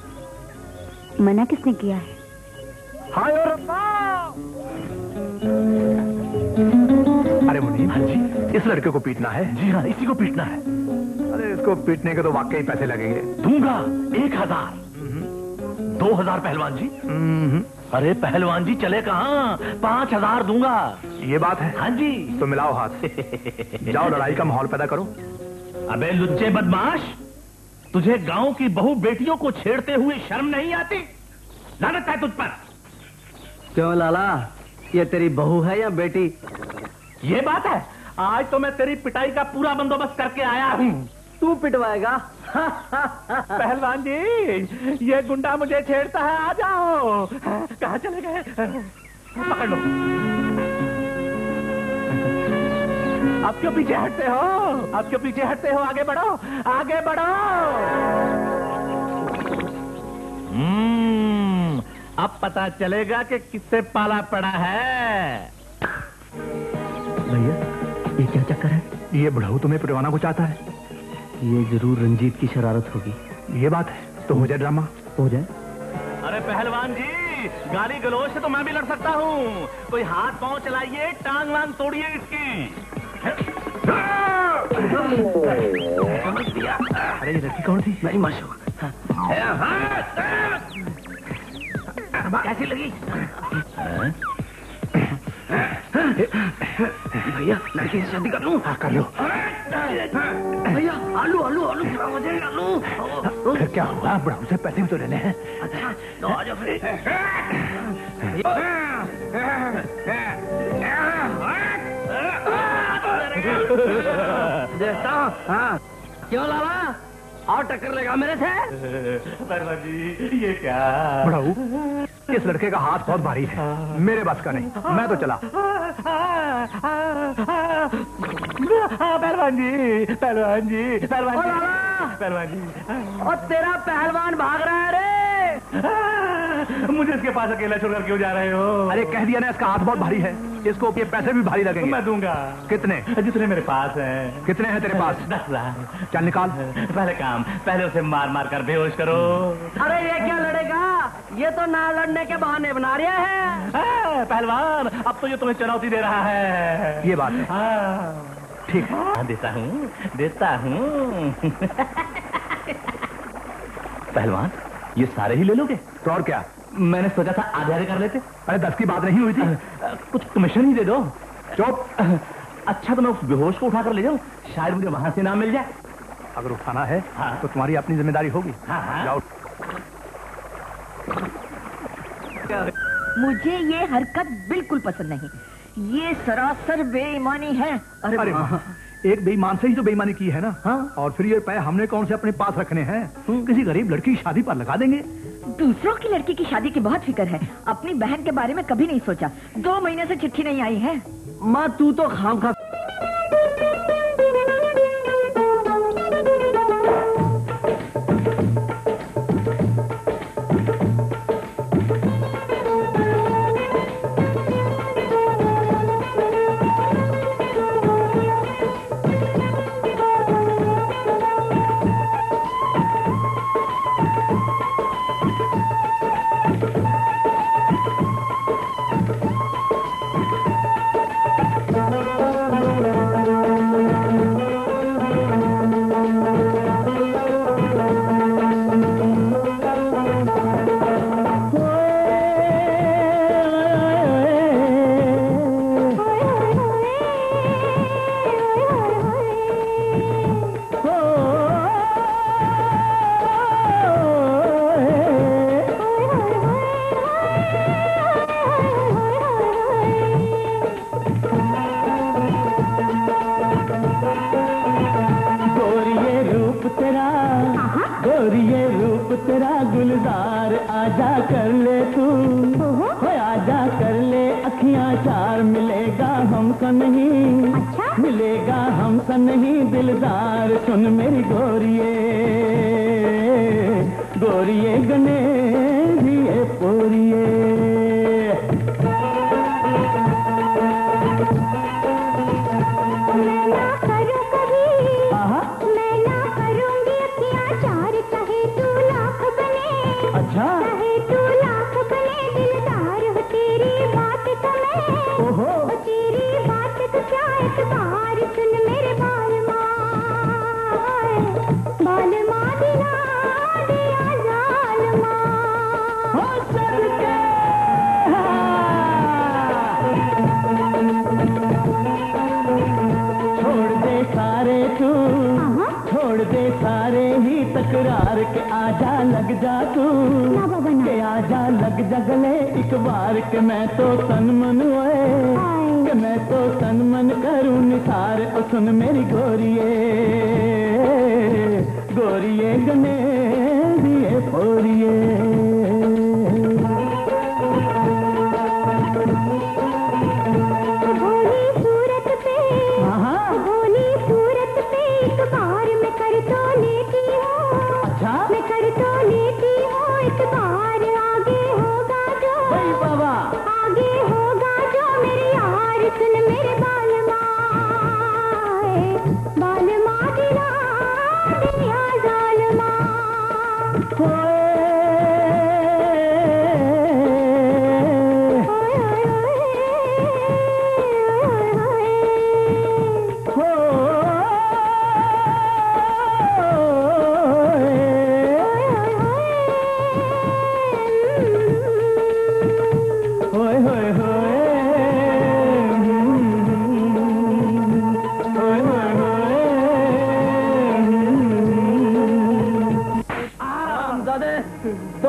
मना किसने किया है? हाय रब्बा! अरे मुनीम, हाँ जी, इस लड़के को पीटना है। जी हाँ, इसी को पीटना है। अरे इसको पीटने के तो वाकई पैसे लगेंगे। दूंगा एक हजार, दो हजार पहलवान जी। अरे पहलवान जी चले कहाँ, पांच हजार दूंगा। ये बात है? हाँ जी। तो मिलाओ हाथ। जाओ लड़ाई का माहौल पैदा करो। अबे लुच्चे बदमाश, तुझे गांव की बहू बेटियों को छेड़ते हुए शर्म नहीं आती? लानत है तुझ पर। क्यों लाला, ये तेरी बहू है या बेटी? ये बात है, आज तो मैं तेरी पिटाई का पूरा बंदोबस्त करके आया हूँ। तू पिटवाएगा? पहलवान जी, ये गुंडा मुझे छेड़ता है, आ जाओ। कहाँ चले गए? पकड़ लो। अब क्यों पीछे हटते हो? अब क्यों पीछे हटते हो? आगे बढ़ो, आगे बढ़ो। हम्म, अब पता चलेगा कि किससे पाला पड़ा है। भैया, ये क्या चक्कर है? ये बुढ़ऊ तुम्हें पिटवाना को चाहता है। ये जरूर रंजीत की शरारत होगी। ये बात है, तो हो जाए ड्रामा। हो जाए। अरे पहलवान जी, गाली गलौज से तो मैं भी लड़ सकता हूँ। कोई हाथ पांव चलाइए, टांग वांग तोड़िए इसकी। अरे ये लड़की कौन थी? मेरी माशूक। कैसी लगी? भैया लड़की से शादी कर लूं? हाँ कर लो। भैया आलू आलू आलू खराब हो जाएंगे आलू। फिर क्या हुआ, बुढ़ाऊ से पैसे भी तो लेने हैं। अच्छा तो आ जाओ फिर। देखता हूँ। हाँ क्यों लाला और टक्कर लेगा मेरे से? पहलवान जी ये क्या? बुढ़ाऊ इस लड़के का हाथ बहुत भारी है, मेरे बस का नहीं, मैं तो चला। पहलवान जी पहलवान जी पहलवान जी पहलवान जी और तेरा पहलवान भाग रहा है रे। मुझे इसके पास अकेला छोड़कर क्यों जा रहे हो? अरे कह दिया ना इसका हाथ बहुत भारी है, इसको ये पैसे भी भारी लगेंगे। मैं दूंगा। कितने? जितने मेरे पास हैं। कितने हैं तेरे पास? दस लाख। चल निकाल। पहले काम, पहले उसे मार मार कर बेहोश करो। अरे ये क्या लड़ेगा, ये तो ना लड़ने के बहाने बना रहा है। हाँ, पहलवान अब तो ये तुम्हें चुनौती दे रहा है। ये बात है। हाँ ठीक है, देता हूँ देता हूँ। पहलवान ये सारे ही ले लोगे? तो और क्या, मैंने सोचा था आधे आधे कर लेते। अरे दस की बात नहीं हुई थी। कुछ कमीशन ही दे दो। चुप। अच्छा तो मैं उस बेहोश को उठाकर ले जाऊं, शायद मुझे वहां से नाम मिल जाए। अगर उठाना है हाँ। तो तुम्हारी अपनी जिम्मेदारी होगी। हाँ, हाँ। जाओ। मुझे ये हरकत बिल्कुल पसंद नहीं, ये सरासर बेईमानी है। अरे, अरे एक बेईमान से ही तो बेईमानी की है ना। हाँ? और फिर ये पैसे हमने कौन से अपने पास रखने हैं? किसी गरीब लड़की की शादी पर लगा देंगे। दूसरों की लड़की की शादी की बहुत फिक्र है, अपनी बहन के बारे में कभी नहीं सोचा। दो महीने से चिट्ठी नहीं आई है। माँ तू तो खाम खा।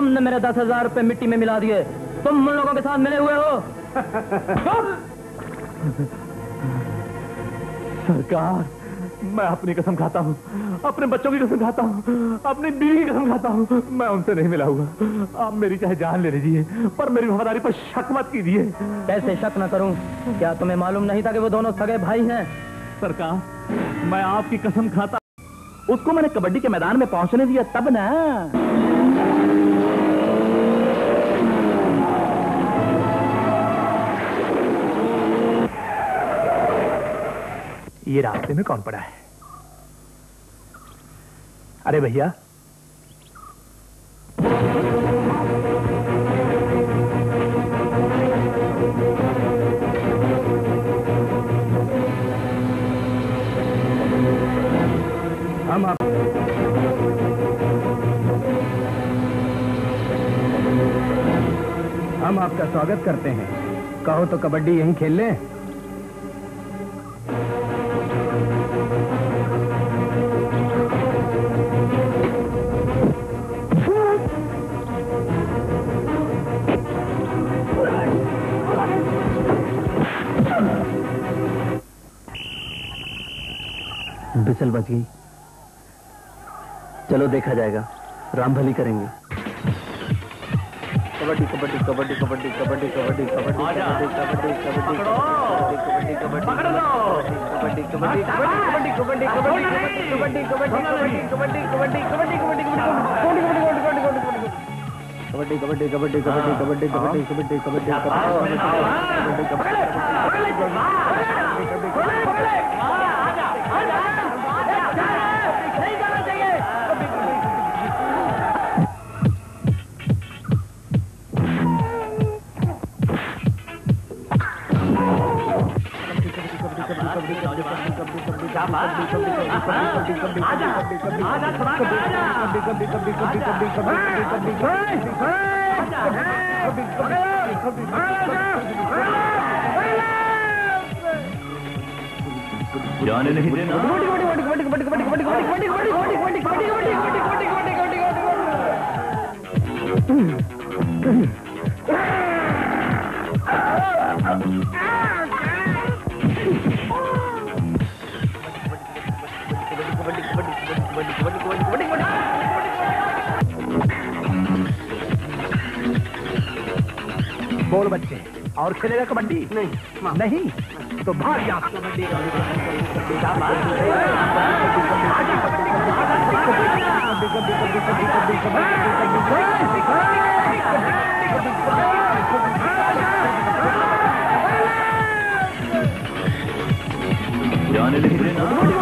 तुमने मेरे दस हजार रुपए मिट्टी में मिला दिए। तुम उन लोगों के साथ मिले हुए हो। सरकार, मैं अपनी कसम खाता हूँ, अपने बच्चों की कसम खाता हूँ, अपनी बीवी की कसम खाता हूँ, मैं उनसे नहीं मिला हुआ। आप मेरी चाहे जान ले लीजिए, पर मेरी वफादारी पर शक मत कीजिए। कैसे शक न करूं? क्या तुम्हें मालूम नहीं था कि वो दोनों सगे भाई हैं? सरकार, मैं आपकी कसम खाता, उसको मैंने कबड्डी के मैदान में पहुंचने दिया तब ना। ये रास्ते में कौन पड़ा है? अरे भैया, हम आप हम आपका स्वागत करते हैं। कहो तो कबड्डी यहीं खेल लें। बिसल बच गई। चलो देखा जाएगा, राम भली करेंगे। कबड्डी कबड्डी कबड्डी कबड्डी कबड्डी कबड्डी कबड्डी कबड्डी कबड्डी कबड्डी कबड्डी पकड़ लो। कबड्डी कबड्डी कबड्डी कबड्डी कबड्डी कबड्डी कबड्डी कबड्डी कबड्डी कबड्डी कबड्डी कबड्डी कबड्डी कबड्डी कबड्डी कबड्डी कबड्डी कबड्डी जाने नहीं देना। बोल बच्चे, और खेलेगा कबड्डी? नहीं नहीं तो भाग जा। जाने नहीं देना।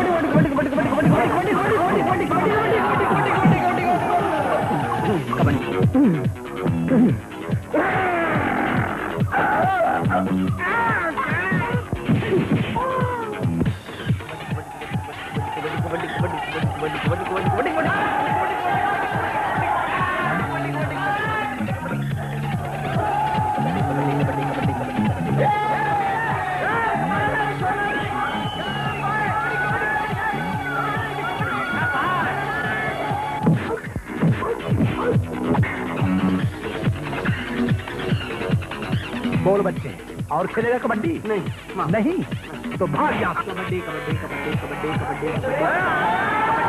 बोल बच्चे, और खेलेगा कबड्डी? नहीं नहीं तो भाग जा। कबड्डी कबड्डी कबड्डी कबड्डी कबड्डी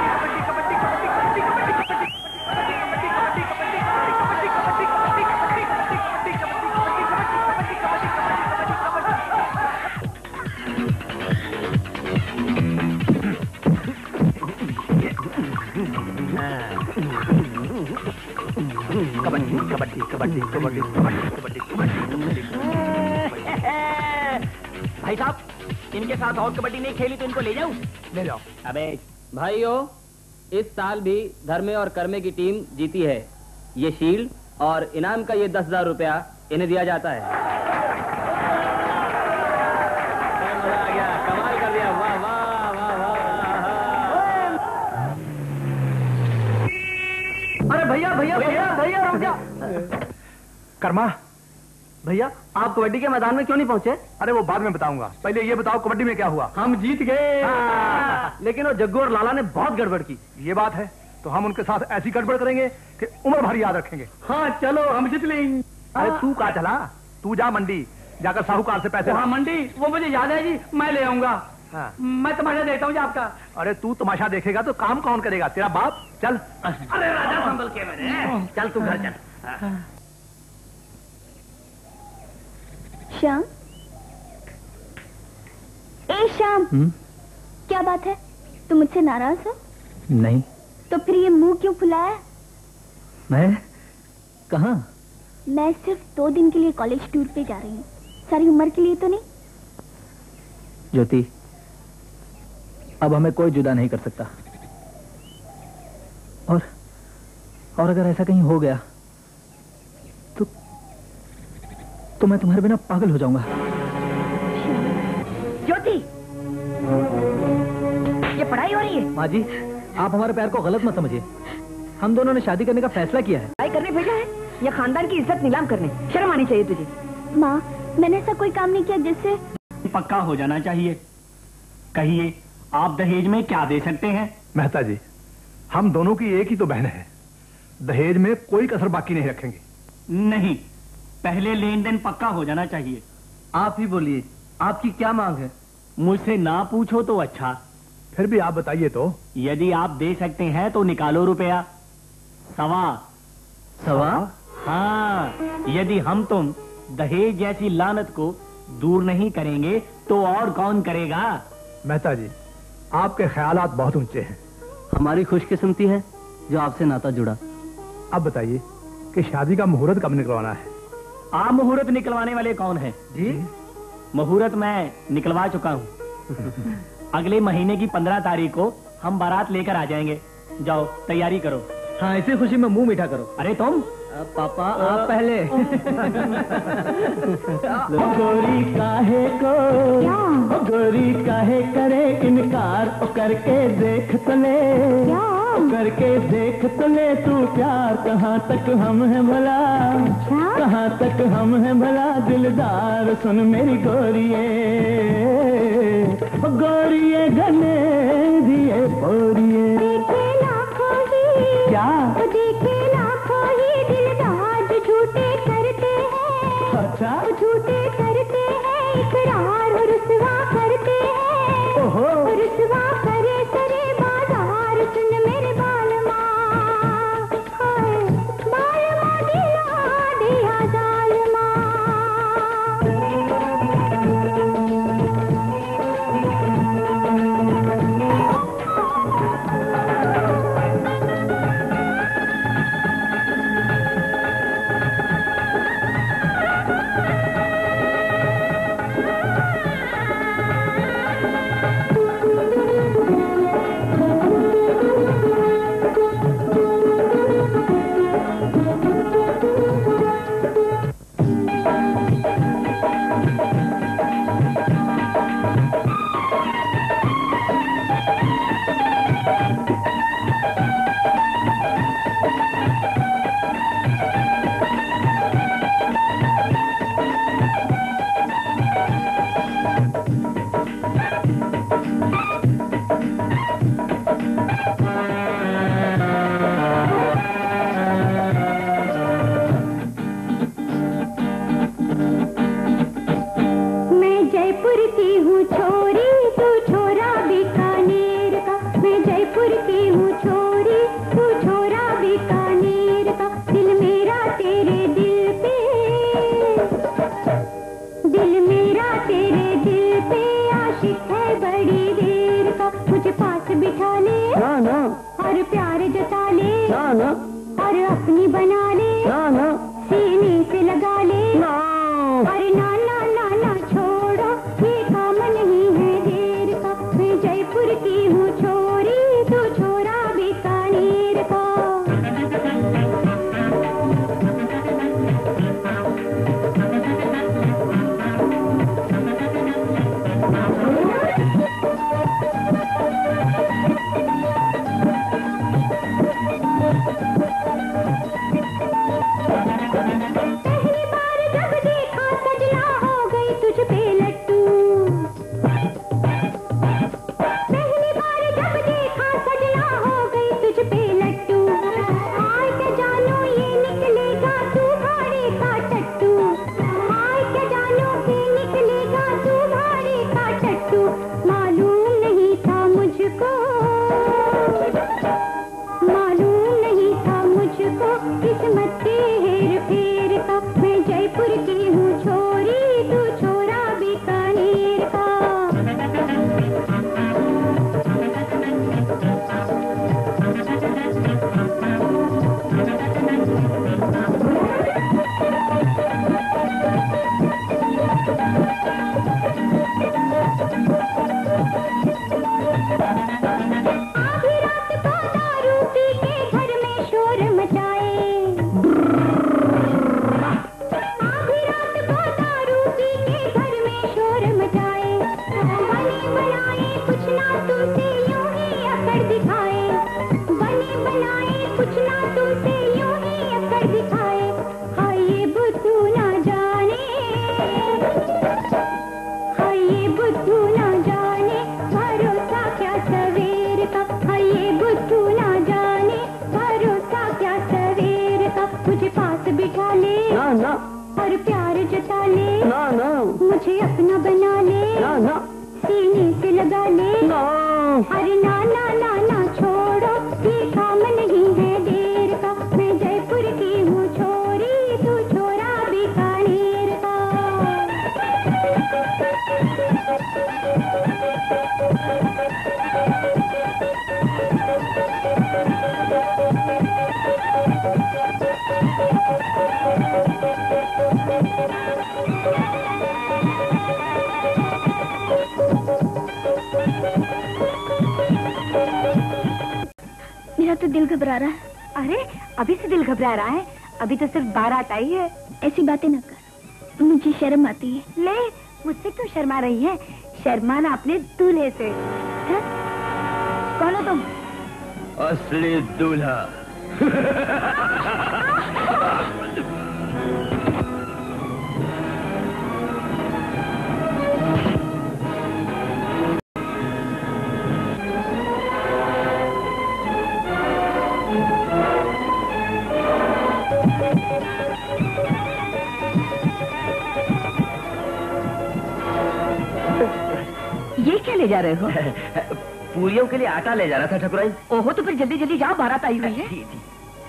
कबड्डी कबड्डी कबड्डी कबड्डी कबड्डी कबड्डी। भाई साहब, इनके साथ और कबड्डी नहीं खेली तो इनको ले जाऊं? ले जाओ। अबे भाइयों, इस साल भी धर्मे और कर्मे की टीम जीती है। ये शील्ड और इनाम का ये दस हजार रुपया इन्हें दिया जाता है। मजा आ गया, कमाल कर दिया, वाह वाह वाह वाह। अरे भैया भैया भैया भैया रुक जा। कर्मा भैया, आप कबड्डी के मैदान में क्यों नहीं पहुंचे? अरे वो बाद में बताऊंगा, पहले ये बताओ कबड्डी में क्या हुआ? हम जीत गए, लेकिन वो जग्गू और लाला ने बहुत गड़बड़ की। ये बात है, तो हम उनके साथ ऐसी गड़बड़ करेंगे कि उम्र भर याद रखेंगे। हाँ चलो हम जीत लेंगे। अरे तू कहाँ चला? तू जा मंडी, जाकर साहूकार से पैसे। हाँ मंडी, वो मुझे याद है जी, मैं ले आऊंगा। हाँ। मैं तमाशा देखता हूँ जी आपका। अरे तू तमाशा देखेगा तो काम कौन करेगा? तेरा बाप। चल। अरे राजा संभल के मैंने। चल तू घर चल। श्याम, ए श्याम, हुँ? क्या बात है? तुम मुझसे नाराज हो? नहीं। तो फिर ये मुंह क्यों फुलाया? मैं कहाँ? मैं सिर्फ दो दिन के लिए कॉलेज टूर पे जा रही हूँ, सारी उम्र के लिए तो नहीं। ज्योति, अब हमें कोई जुदा नहीं कर सकता। और और अगर ऐसा कहीं हो गया तो तो मैं तुम्हारे बिना पागल हो जाऊंगा। ज्योति, ये पढ़ाई हो रही है? माँ जी, आप हमारे प्यार को गलत मत समझिए। हम दोनों ने शादी करने का फैसला किया है। पढ़ाई करने भेजा है या खानदान की इज्जत नीलाम करने? शर्म आनी चाहिए तुझे। माँ, मैंने ऐसा कोई काम नहीं किया जिससे। पक्का हो जाना चाहिए। कहिए, आप दहेज में क्या दे सकते हैं? मेहता जी, हम दोनों की एक ही तो बहन है, दहेज में कोई कसर बाकी नहीं रखेंगे। नहीं, पहले लेन देन पक्का हो जाना चाहिए। आप ही बोलिए, आपकी क्या मांग है? मुझसे ना पूछो तो अच्छा। फिर भी आप बताइए तो। यदि आप दे सकते हैं तो निकालो रुपया। सवा। सवा? हाँ, यदि हम तुम दहेज जैसी लानत को दूर नहीं करेंगे तो और कौन करेगा? मेहता जी, आपके ख्यालात बहुत ऊंचे हैं। हमारी खुशकिस्मती है जो आपसे नाता जुड़ा। अब बताइए कि शादी का मुहूर्त कब निकलवाना है? आप मुहूर्त निकलवाने वाले कौन है? जी, मुहूर्त मैं निकलवा चुका हूँ। अगले महीने की पंद्रह तारीख को हम बारात लेकर आ जाएंगे। जाओ तैयारी करो। हाँ, इसी खुशी में मुंह मीठा करो। अरे तुम पापा, आप पहले। गोरी काहे को, गोरी काहे करे इनकार, करके देख तो ले, करके देख तो ले तू प्यार। कहाँ तक हम हैं भला, कहाँ तक हम हैं भला दिलदार। सुन मेरी गोरिये, गोरिये घने दिए बोरिए। देखे लाखों ही, क्या देखे लाखों ही दिलदार जो झूठे करते हैं। अच्छा, झूठे करते हैं इकरार और रुसवा करते हैं। ओहो, रुसवा करे करे बाजार। सुन मेरे बालमा, हाय बालमा दिया दिया जालमा। बनाए, कुछ ना तुमसे यूं ही अकड़ दिखाए। हाय ये बुद्धू ना जाने, हाय ये बुद्धू ना जाने, भरोसा क्या सवेर का। हाय ये बुद्धू ना जाने, भरोसा क्या सवेर का। मुझे पास बिठा ले ना ना, और प्यार जता ले ना ना, मुझे अपना बना ले ना ना, सीने से लगा ले ना। अरे ना ना ना ना छोड़ो, ये काम नहीं है देर का। मैं जयपुर की हूँ छोरी, तू छोरा बीकानेर का। मेरा तो दिल घबरा रहा है। अरे अभी से दिल घबरा रहा है? अभी तो सिर्फ बारात आई है। ऐसी बातें न कर, मुझे शर्म आती है। ले, मुझसे क्यों शर्मा रही है? शर्माना अपने दूल्हे से। है? कौन हो तुम? असली दूल्हा। ये क्या ले जा रहे हो? पूरियों के लिए आटा ले जा रहा था ठकुराइन। ओहो, तो फिर जल्दी जल्दी जाओ, बारात आई हुई है। जी जी।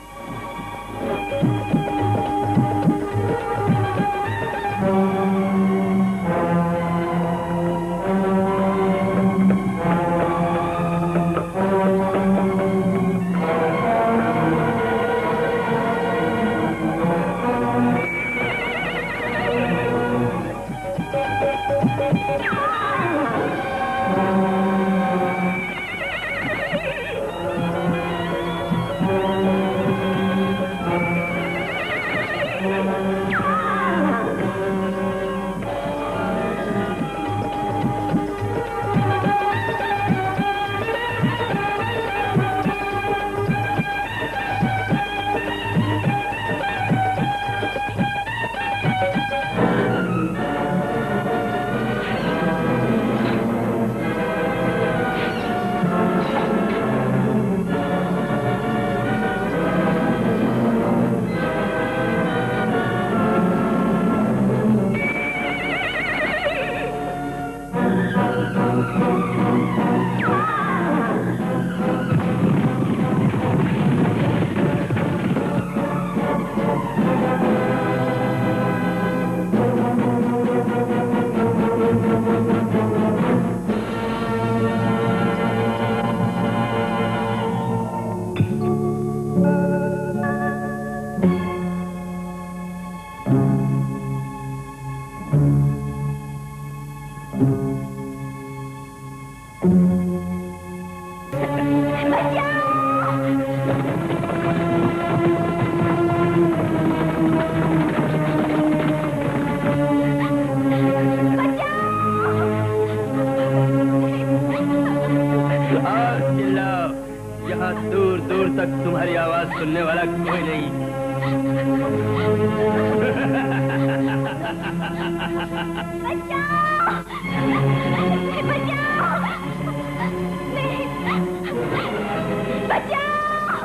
सुनने वाला कोई नहीं। बचाओ! बचाओ! नहीं! बचाओ!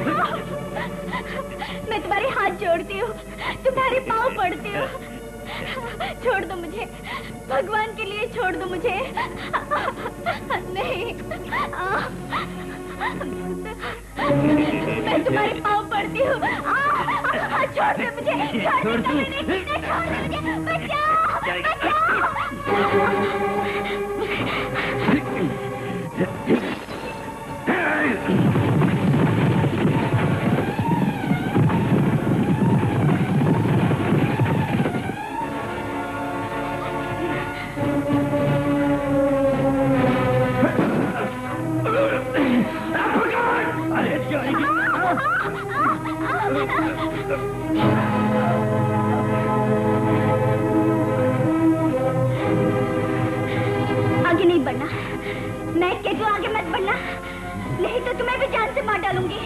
मैं तुम्हारे हाथ जोड़ती हूँ, तुम्हारे पाँव पड़ती हूँ। छोड़ दो मुझे, भगवान के लिए छोड़ दो मुझे। नहीं, मैं तुम्हारे पाँव पड़ती हूँ। छोड़ दो मुझे, छोड़ दो मुझे, बचाओ, आगे नहीं बढ़ना, मैं कहती हूँ आगे मत बढ़ना। नहीं तो तुम्हें भी जान से मार डालूंगी।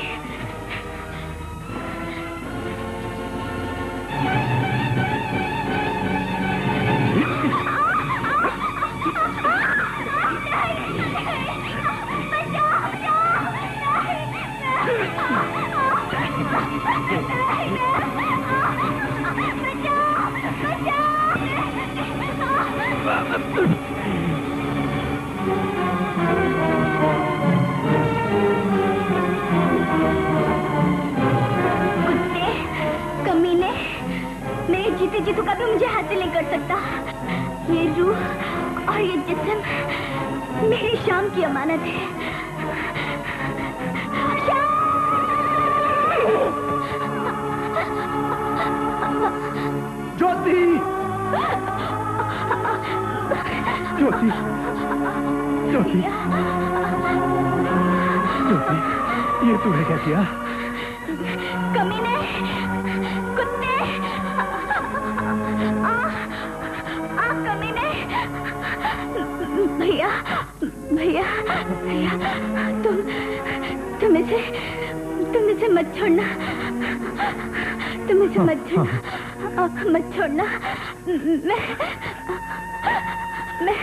जीते जी तो कभी मुझे हासिल नहीं कर सकता। ये रूह और ये जिस्म मेरी शाम की अमानत है। ज्योति, ज्योति, ज्योति, ज्योति, ये तूने क्या किया? कमीने, कुत्ते, आ, आ कमीने, भैया, भैया, भैया, तुम, तुम इसे, तुम इसे मत छोड़ना, तुम इसे मत छोड़ना, मत छोड़ना, मैं, मैं,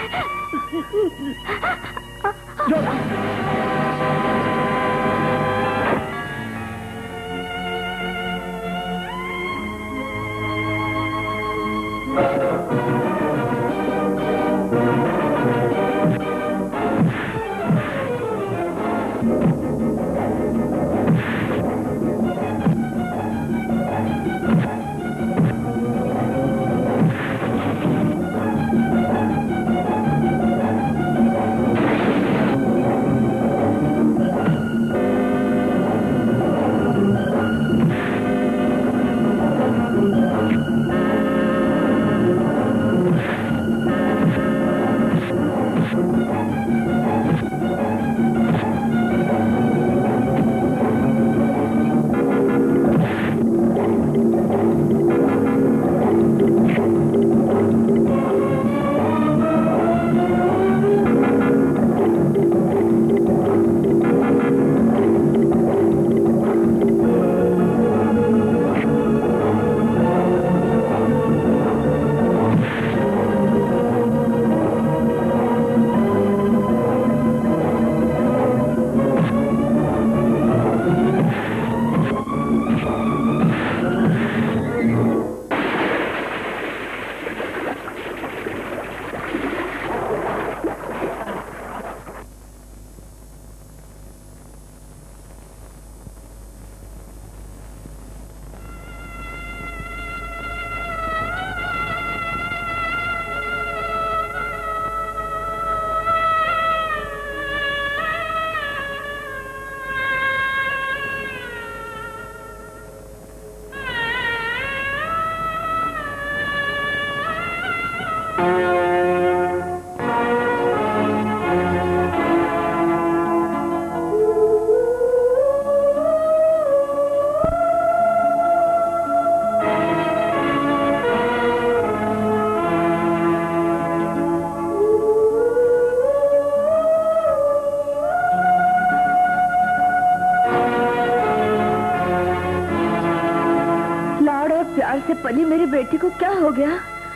पली मेरी बेटी को क्या हो गया?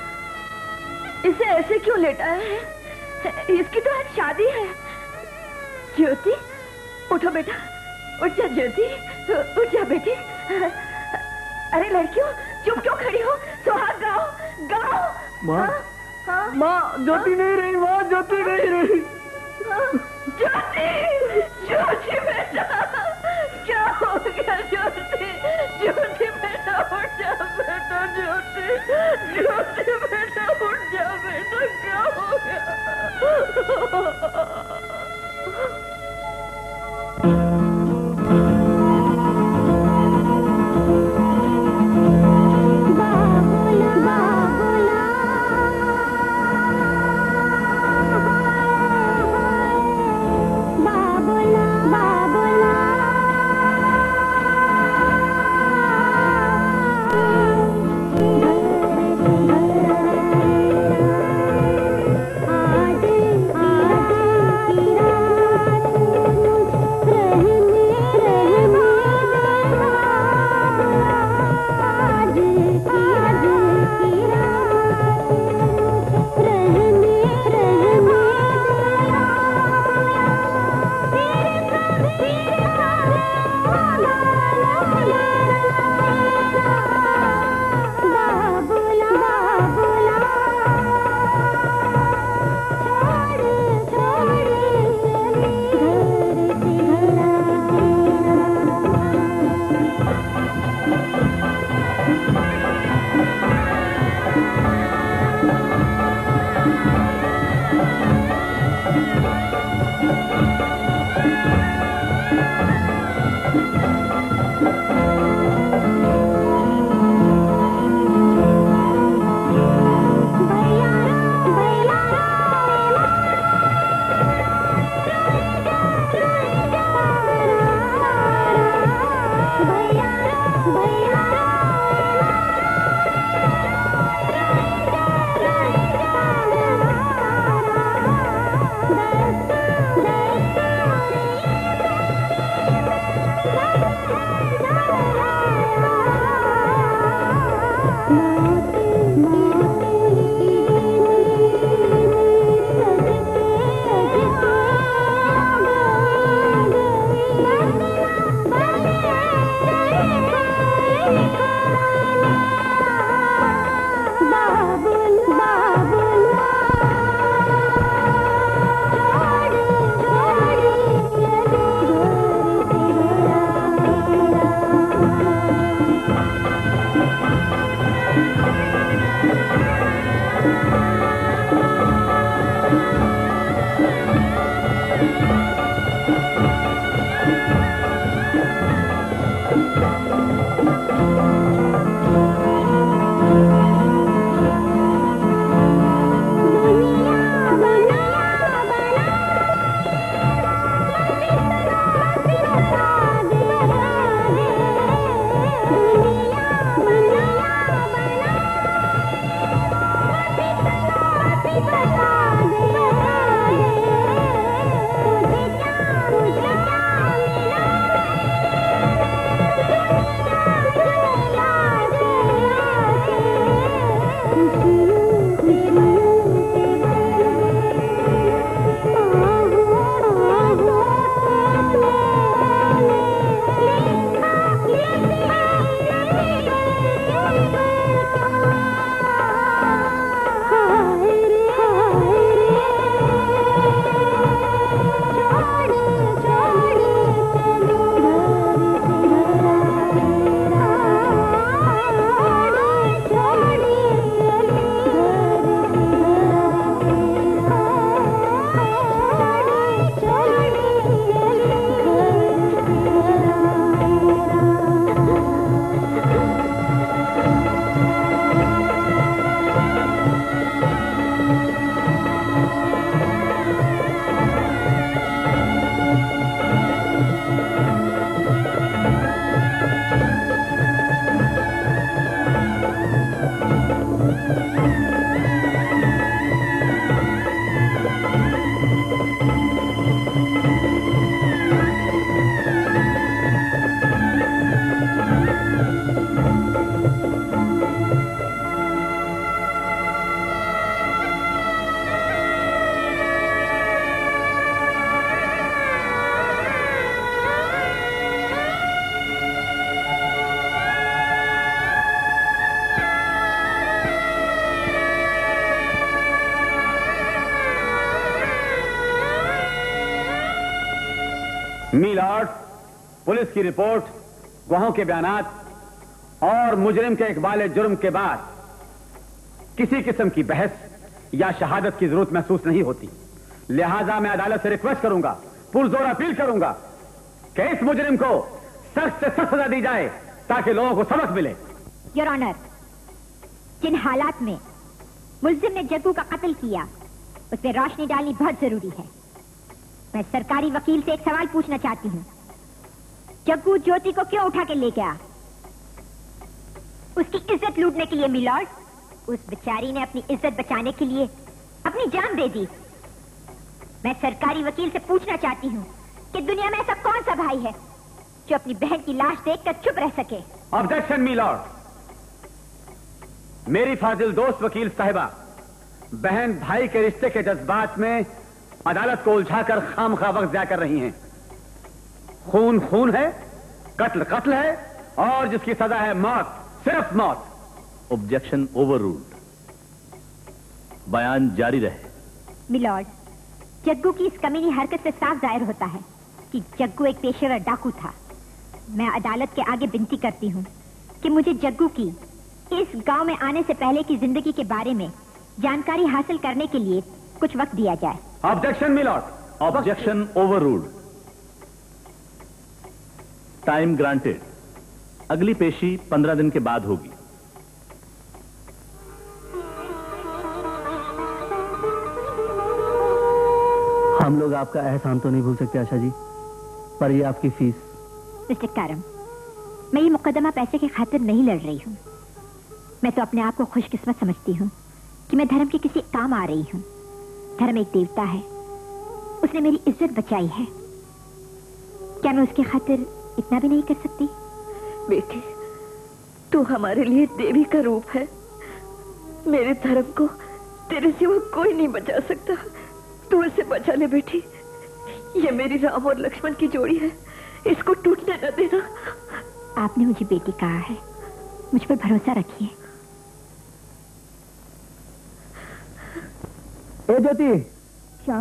इसे ऐसे क्यों लेटाया है? इसकी तो आज शादी है। ज्योति, उठो बेटा, उठ जा ज्योति, उठ जा बेटी। अरे लड़कियों, चुप क्यों खड़ी हो? सुहाग गाओ, गाओ। माँ, माँ, ज्योति नहीं रही, माँ, ज्योति नहीं रही। ज्योति, ज्योति बेटा, क्या हो गया ज्योति? ज्योति बेटा उठ जा बेटा, ज्योति, ज्योति बेटा उठ जा बेटा, क्या हो गया? बाबुला, बाबुला, मीलॉर्ड, पुलिस की रिपोर्ट, गवाहों के बयानात और मुजरिम के इकबाल जुर्म के बाद किसी किस्म की बहस या शहादत की जरूरत महसूस नहीं होती। लिहाजा मैं अदालत से रिक्वेस्ट करूंगा, पुरजोर अपील करूंगा कि इस मुजरिम को सख्त से सख्त सजा दी जाए ताकि लोगों को सबक मिले। योर ऑनर, जिन हालात में मुलजिम ने जग्गू का कत्ल किया उस पर रोशनी डालनी बहुत जरूरी है। मैं सरकारी वकील से एक सवाल पूछना चाहती हूँ। जग्गू ज्योति को क्यों उठा के ले गया? उसकी इज्जत लूटने के लिए मिलॉर्ड। उस बेचारी ने अपनी इज्जत बचाने के लिए अपनी जान दे दी। मैं सरकारी वकील से पूछना चाहती हूँ कि दुनिया में ऐसा कौन सा भाई है जो अपनी बहन की लाश देखकर चुप रह सके? Objection milord. मेरी फाजिल दोस्त वकील साहिबा बहन भाई के रिश्ते के जज्बात में अदालत को उलझाकर खामखा वक्त जाया कर रही हैं। खून खून है, कत्ल कत्ल है और जिसकी सजा है मौत, सिर्फ मौत। Objection overruled. बयान जारी रहे। मिलॉर्ड, जग्गू की इस कमीनी हरकत से साफ जाहिर होता है कि जग्गू एक पेशेवर डाकू था। मैं अदालत के आगे विनती करती हूँ कि मुझे जग्गू की इस गांव में आने से पहले की जिंदगी के बारे में जानकारी हासिल करने के लिए कुछ वक्त दिया जाए। Objection milord. Objection overruled. Time granted. अगली पेशी पंद्रह दिन के बाद होगी। हम लोग आपका एहसान तो नहीं भूल सकते आशा जी, पर ये आपकी फीस। मिस्टर कारम, मैं ये मुकदमा पैसे की खातिर नहीं लड़ रही हूँ। मैं तो अपने आप को खुशकिस्मत समझती हूँ कि मैं धर्म के किसी काम आ रही हूँ। धर्म एक देवता है, उसने मेरी इज्जत बचाई है। क्या मैं उसकी खातिर इतना भी नहीं कर सकती? बेटी, तू हमारे लिए देवी का रूप है। मेरे धर्म को तेरे सिवा कोई नहीं बचा सकता। तू इसे बचा ले बेटी। ये मेरी राम और लक्ष्मण की जोड़ी है, इसको टूटने न देना। आपने मुझे बेटी कहा है, मुझ पर भरोसा रखिए। ए ज्योति। क्या?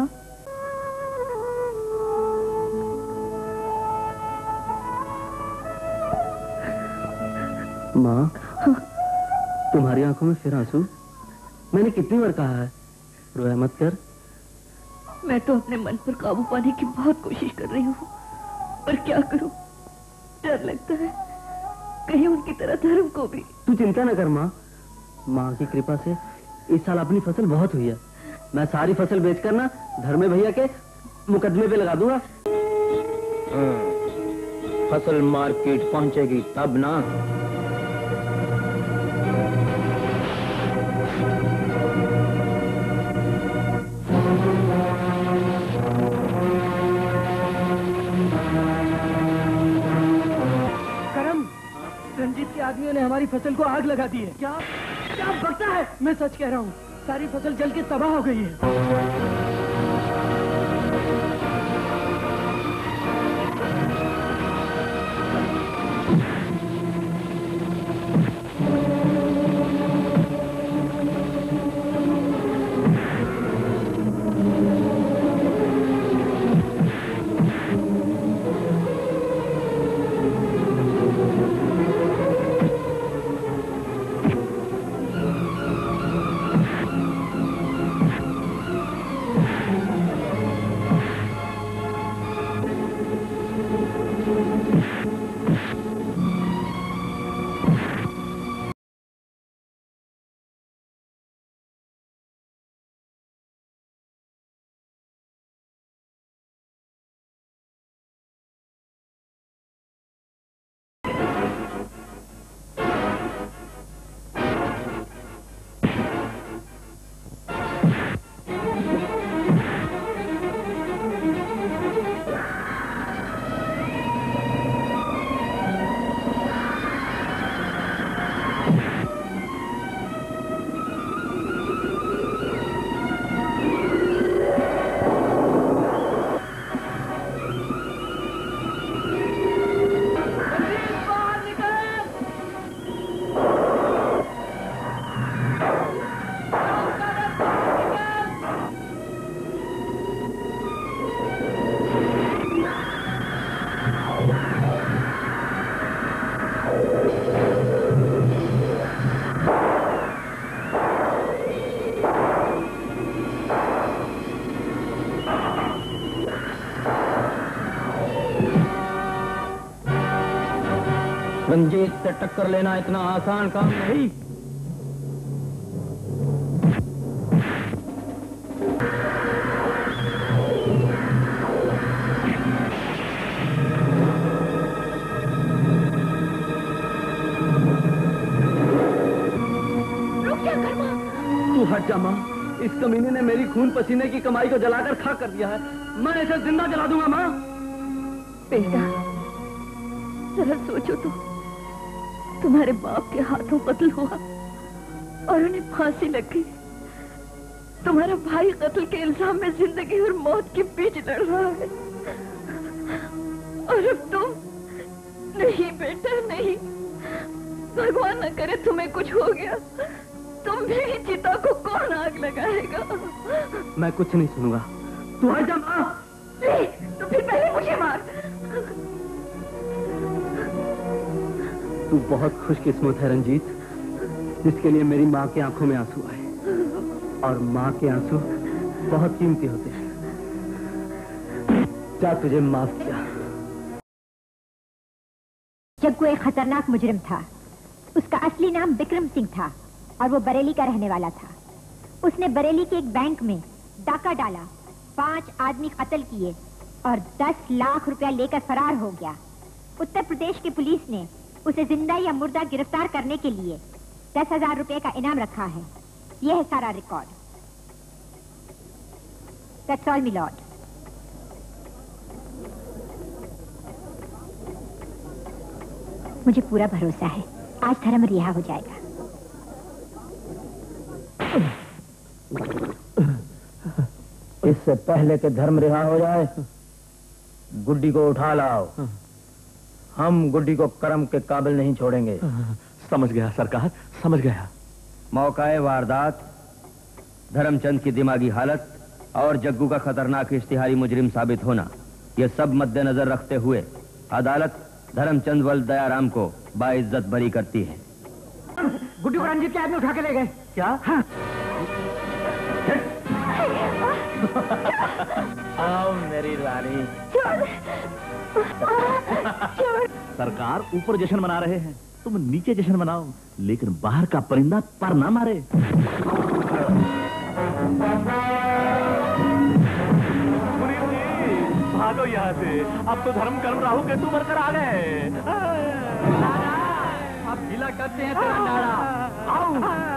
माँ, तुम्हारी आंखों में फिर आंसू? मैंने कितनी बार कहा है रोया मत कर। मैं तो अपने मन पर काबू पाने की बहुत कोशिश कर रही हूँ, पर क्या करूँ? डर लगता है कहीं उनकी तरह धर्म को भी। तू चिंता न कर माँ, माँ की कृपा से इस साल अपनी फसल बहुत हुई है। मैं सारी फसल बेचकर ना धर्मे भैया के मुकदमे पे लगा दूंगा। फसल मार्केट पहुंचेगी तब ना। रंजीत के आदमियों ने हमारी फसल को आग लगा दी है। क्या क्या बकता है? मैं सच कह रहा हूँ, सारी फसल जल के तबाह हो गई है। रंजीत से टक्कर लेना इतना आसान काम नहीं। तू हट जा माँ, इस कमीने ने मेरी खून पसीने की कमाई को जलाकर खाक कर दिया है। मैं इसे जिंदा जला दूंगा माँ। बेटा, जरा सोचो तो, तुम्हारे बाप के हाथों कत्ल हुआ और उन्हें फांसी लग गई। तुम्हारा भाई कत्ल के इल्जाम में जिंदगी और मौत के बीच लड़ रहा है, और अब तुम। नहीं बेटा नहीं, भगवान न करे तुम्हें कुछ हो गया, तुम भी चिता को कौन आग लगाएगा? मैं कुछ नहीं सुनूंगा, तू हट जा माँ। तो फिर पहले मुझे मार। तू बहुत खुशकिस्मत है रंजीत, जिसके लिए मेरी माँ की आंखों में आंसू आए, और माँ के आंसू बहुत कीमती होते हैं। जा, तुझे माफ किया। जग्गू एक खतरनाक मुजरिम था। उसका असली नाम विक्रम सिंह था और वो बरेली का रहने वाला था। उसने बरेली के एक बैंक में डाका डाला, पांच आदमी कत्ल किए और दस लाख रुपया लेकर फरार हो गया। उत्तर प्रदेश की पुलिस ने उसे जिंदा या मुर्दा गिरफ्तार करने के लिए दस हजार रुपए का इनाम रखा है। यह है सारा record. That's all, my lord. मुझे पूरा भरोसा है आज धर्म रिहा हो जाएगा। इससे पहले कि धर्म रिहा हो जाए, गुड्डी को उठा लाओ। हम गुड्डी को कर्म के काबिल नहीं छोड़ेंगे। समझ गया सरकार, समझ गया। मौकाए वारदात, धर्मचंद की दिमागी हालत और जग्गू का खतरनाक इश्तिहारी मुजरिम साबित होना, यह सब मद्देनजर रखते हुए अदालत धर्मचंद वल दयाराम को बाइज्जत बरी करती है। गुड्डी को रंजीत के आदमी उठा के ले गए। क्या? हाँ। आओ मेरी रानी। सरकार ऊपर जश्न मना रहे हैं, तुम नीचे जश्न मनाओ, लेकिन बाहर का परिंदा पर ना मारे। भागो यहाँ से, अब तो धर्म कर्म राहु के तू मरकर आ गए। अब ढीला करते हैं तेरा नाड़ा। आओ।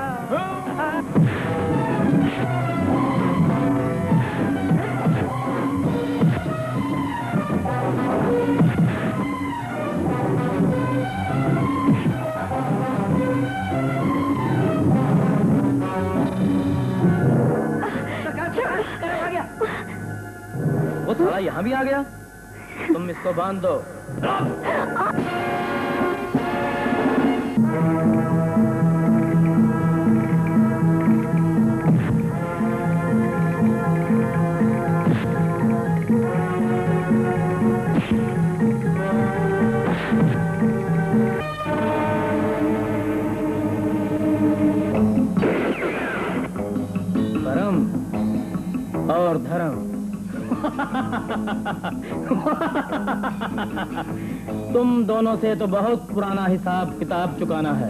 वो साला यहाँ भी आ गया। तुम इसको बांध दो। कर्म और धर्म। तुम दोनों से तो बहुत पुराना हिसाब किताब चुकाना है।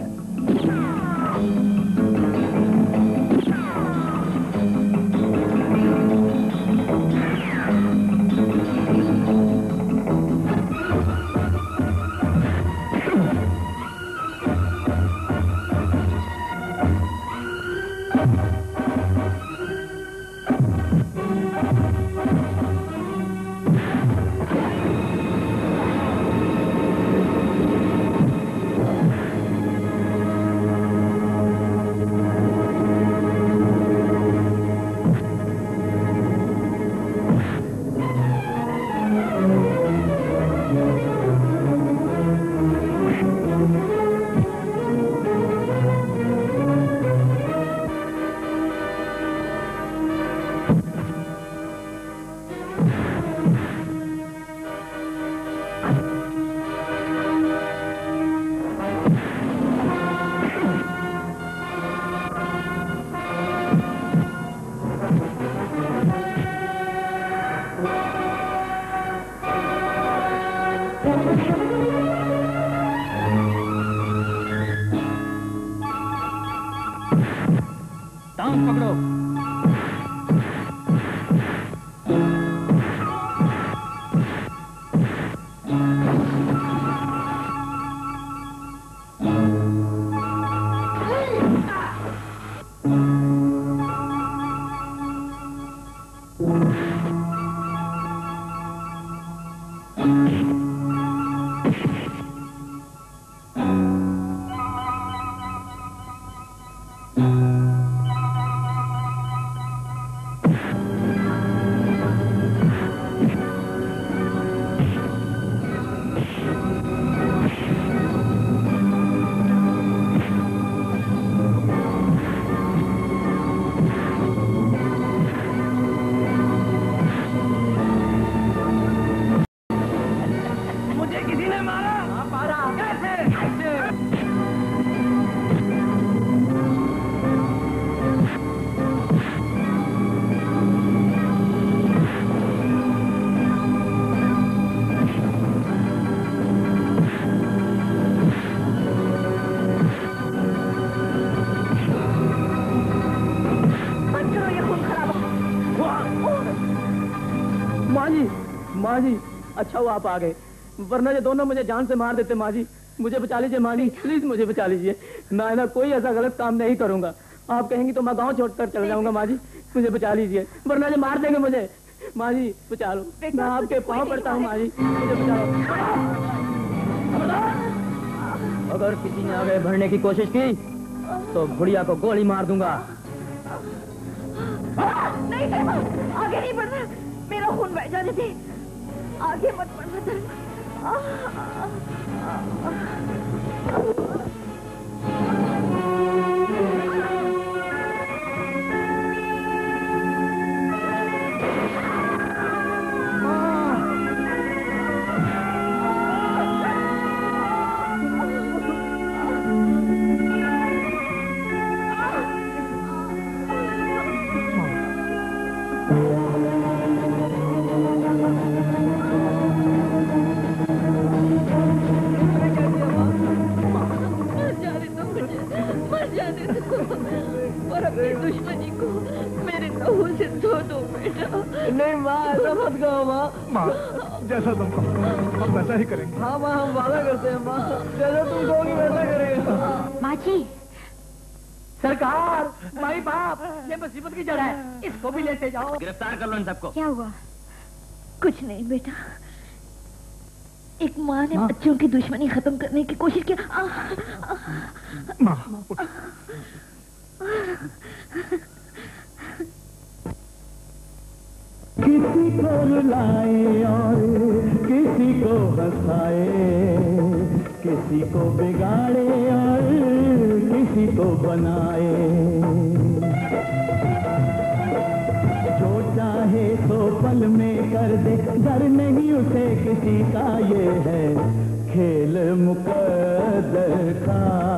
माँ जी अच्छा वो आप आ गए, वरना ये दोनों मुझे जान से मार देते। माँ जी मुझे बचा लीजिए, माँ जी प्लीज मुझे बचा लीजिए। मैं ना कोई ऐसा गलत काम नहीं करूंगा, आप कहेंगी तो मैं गांव छोड़कर चला जाऊंगा। माँ जी मुझे बचा लीजिए, वरना ये मार देंगे मुझे। माँ जी बचा लो, मैं आपके पाँव पड़ता हूँ। माँ जी मुझे बचा लो। अगर किसी ने आगे बढ़ने की कोशिश की तो बुढ़िया को गोली मार दूंगा। नहीं धर्मा, आगे नहीं बढ़ना, मेरा खून बह जाने दे, आगे मत बढ़ना धर्मा। दुश्मनी को मेरे लहू से धो दो बेटा। नहीं माँ, ऐसा मत कहो माँ। माँ जैसा तुम कहो हम वैसा ही करेंगे। हाँ माँ, हम वादा करते हैं माँ, जैसा तुम कहोगी वैसा करेंगे। माँ जी सरकार, भाई बाप, ये मुसीबत की जड़ है, इसको भी लेते जाओ। गिरफ्तार कर लो इन सबको। क्या हुआ? कुछ नहीं बेटा, एक माँ ने बच्चों की दुश्मनी खत्म करने की कोशिश की। माँ किसी को रुलाए और किसी को हंसाए, किसी को बिगाड़े और किसी को बनाए, जो चाहे तो पल में कर दे, डर नहीं उसे किसी का, ये है खेल मुकद्दर का।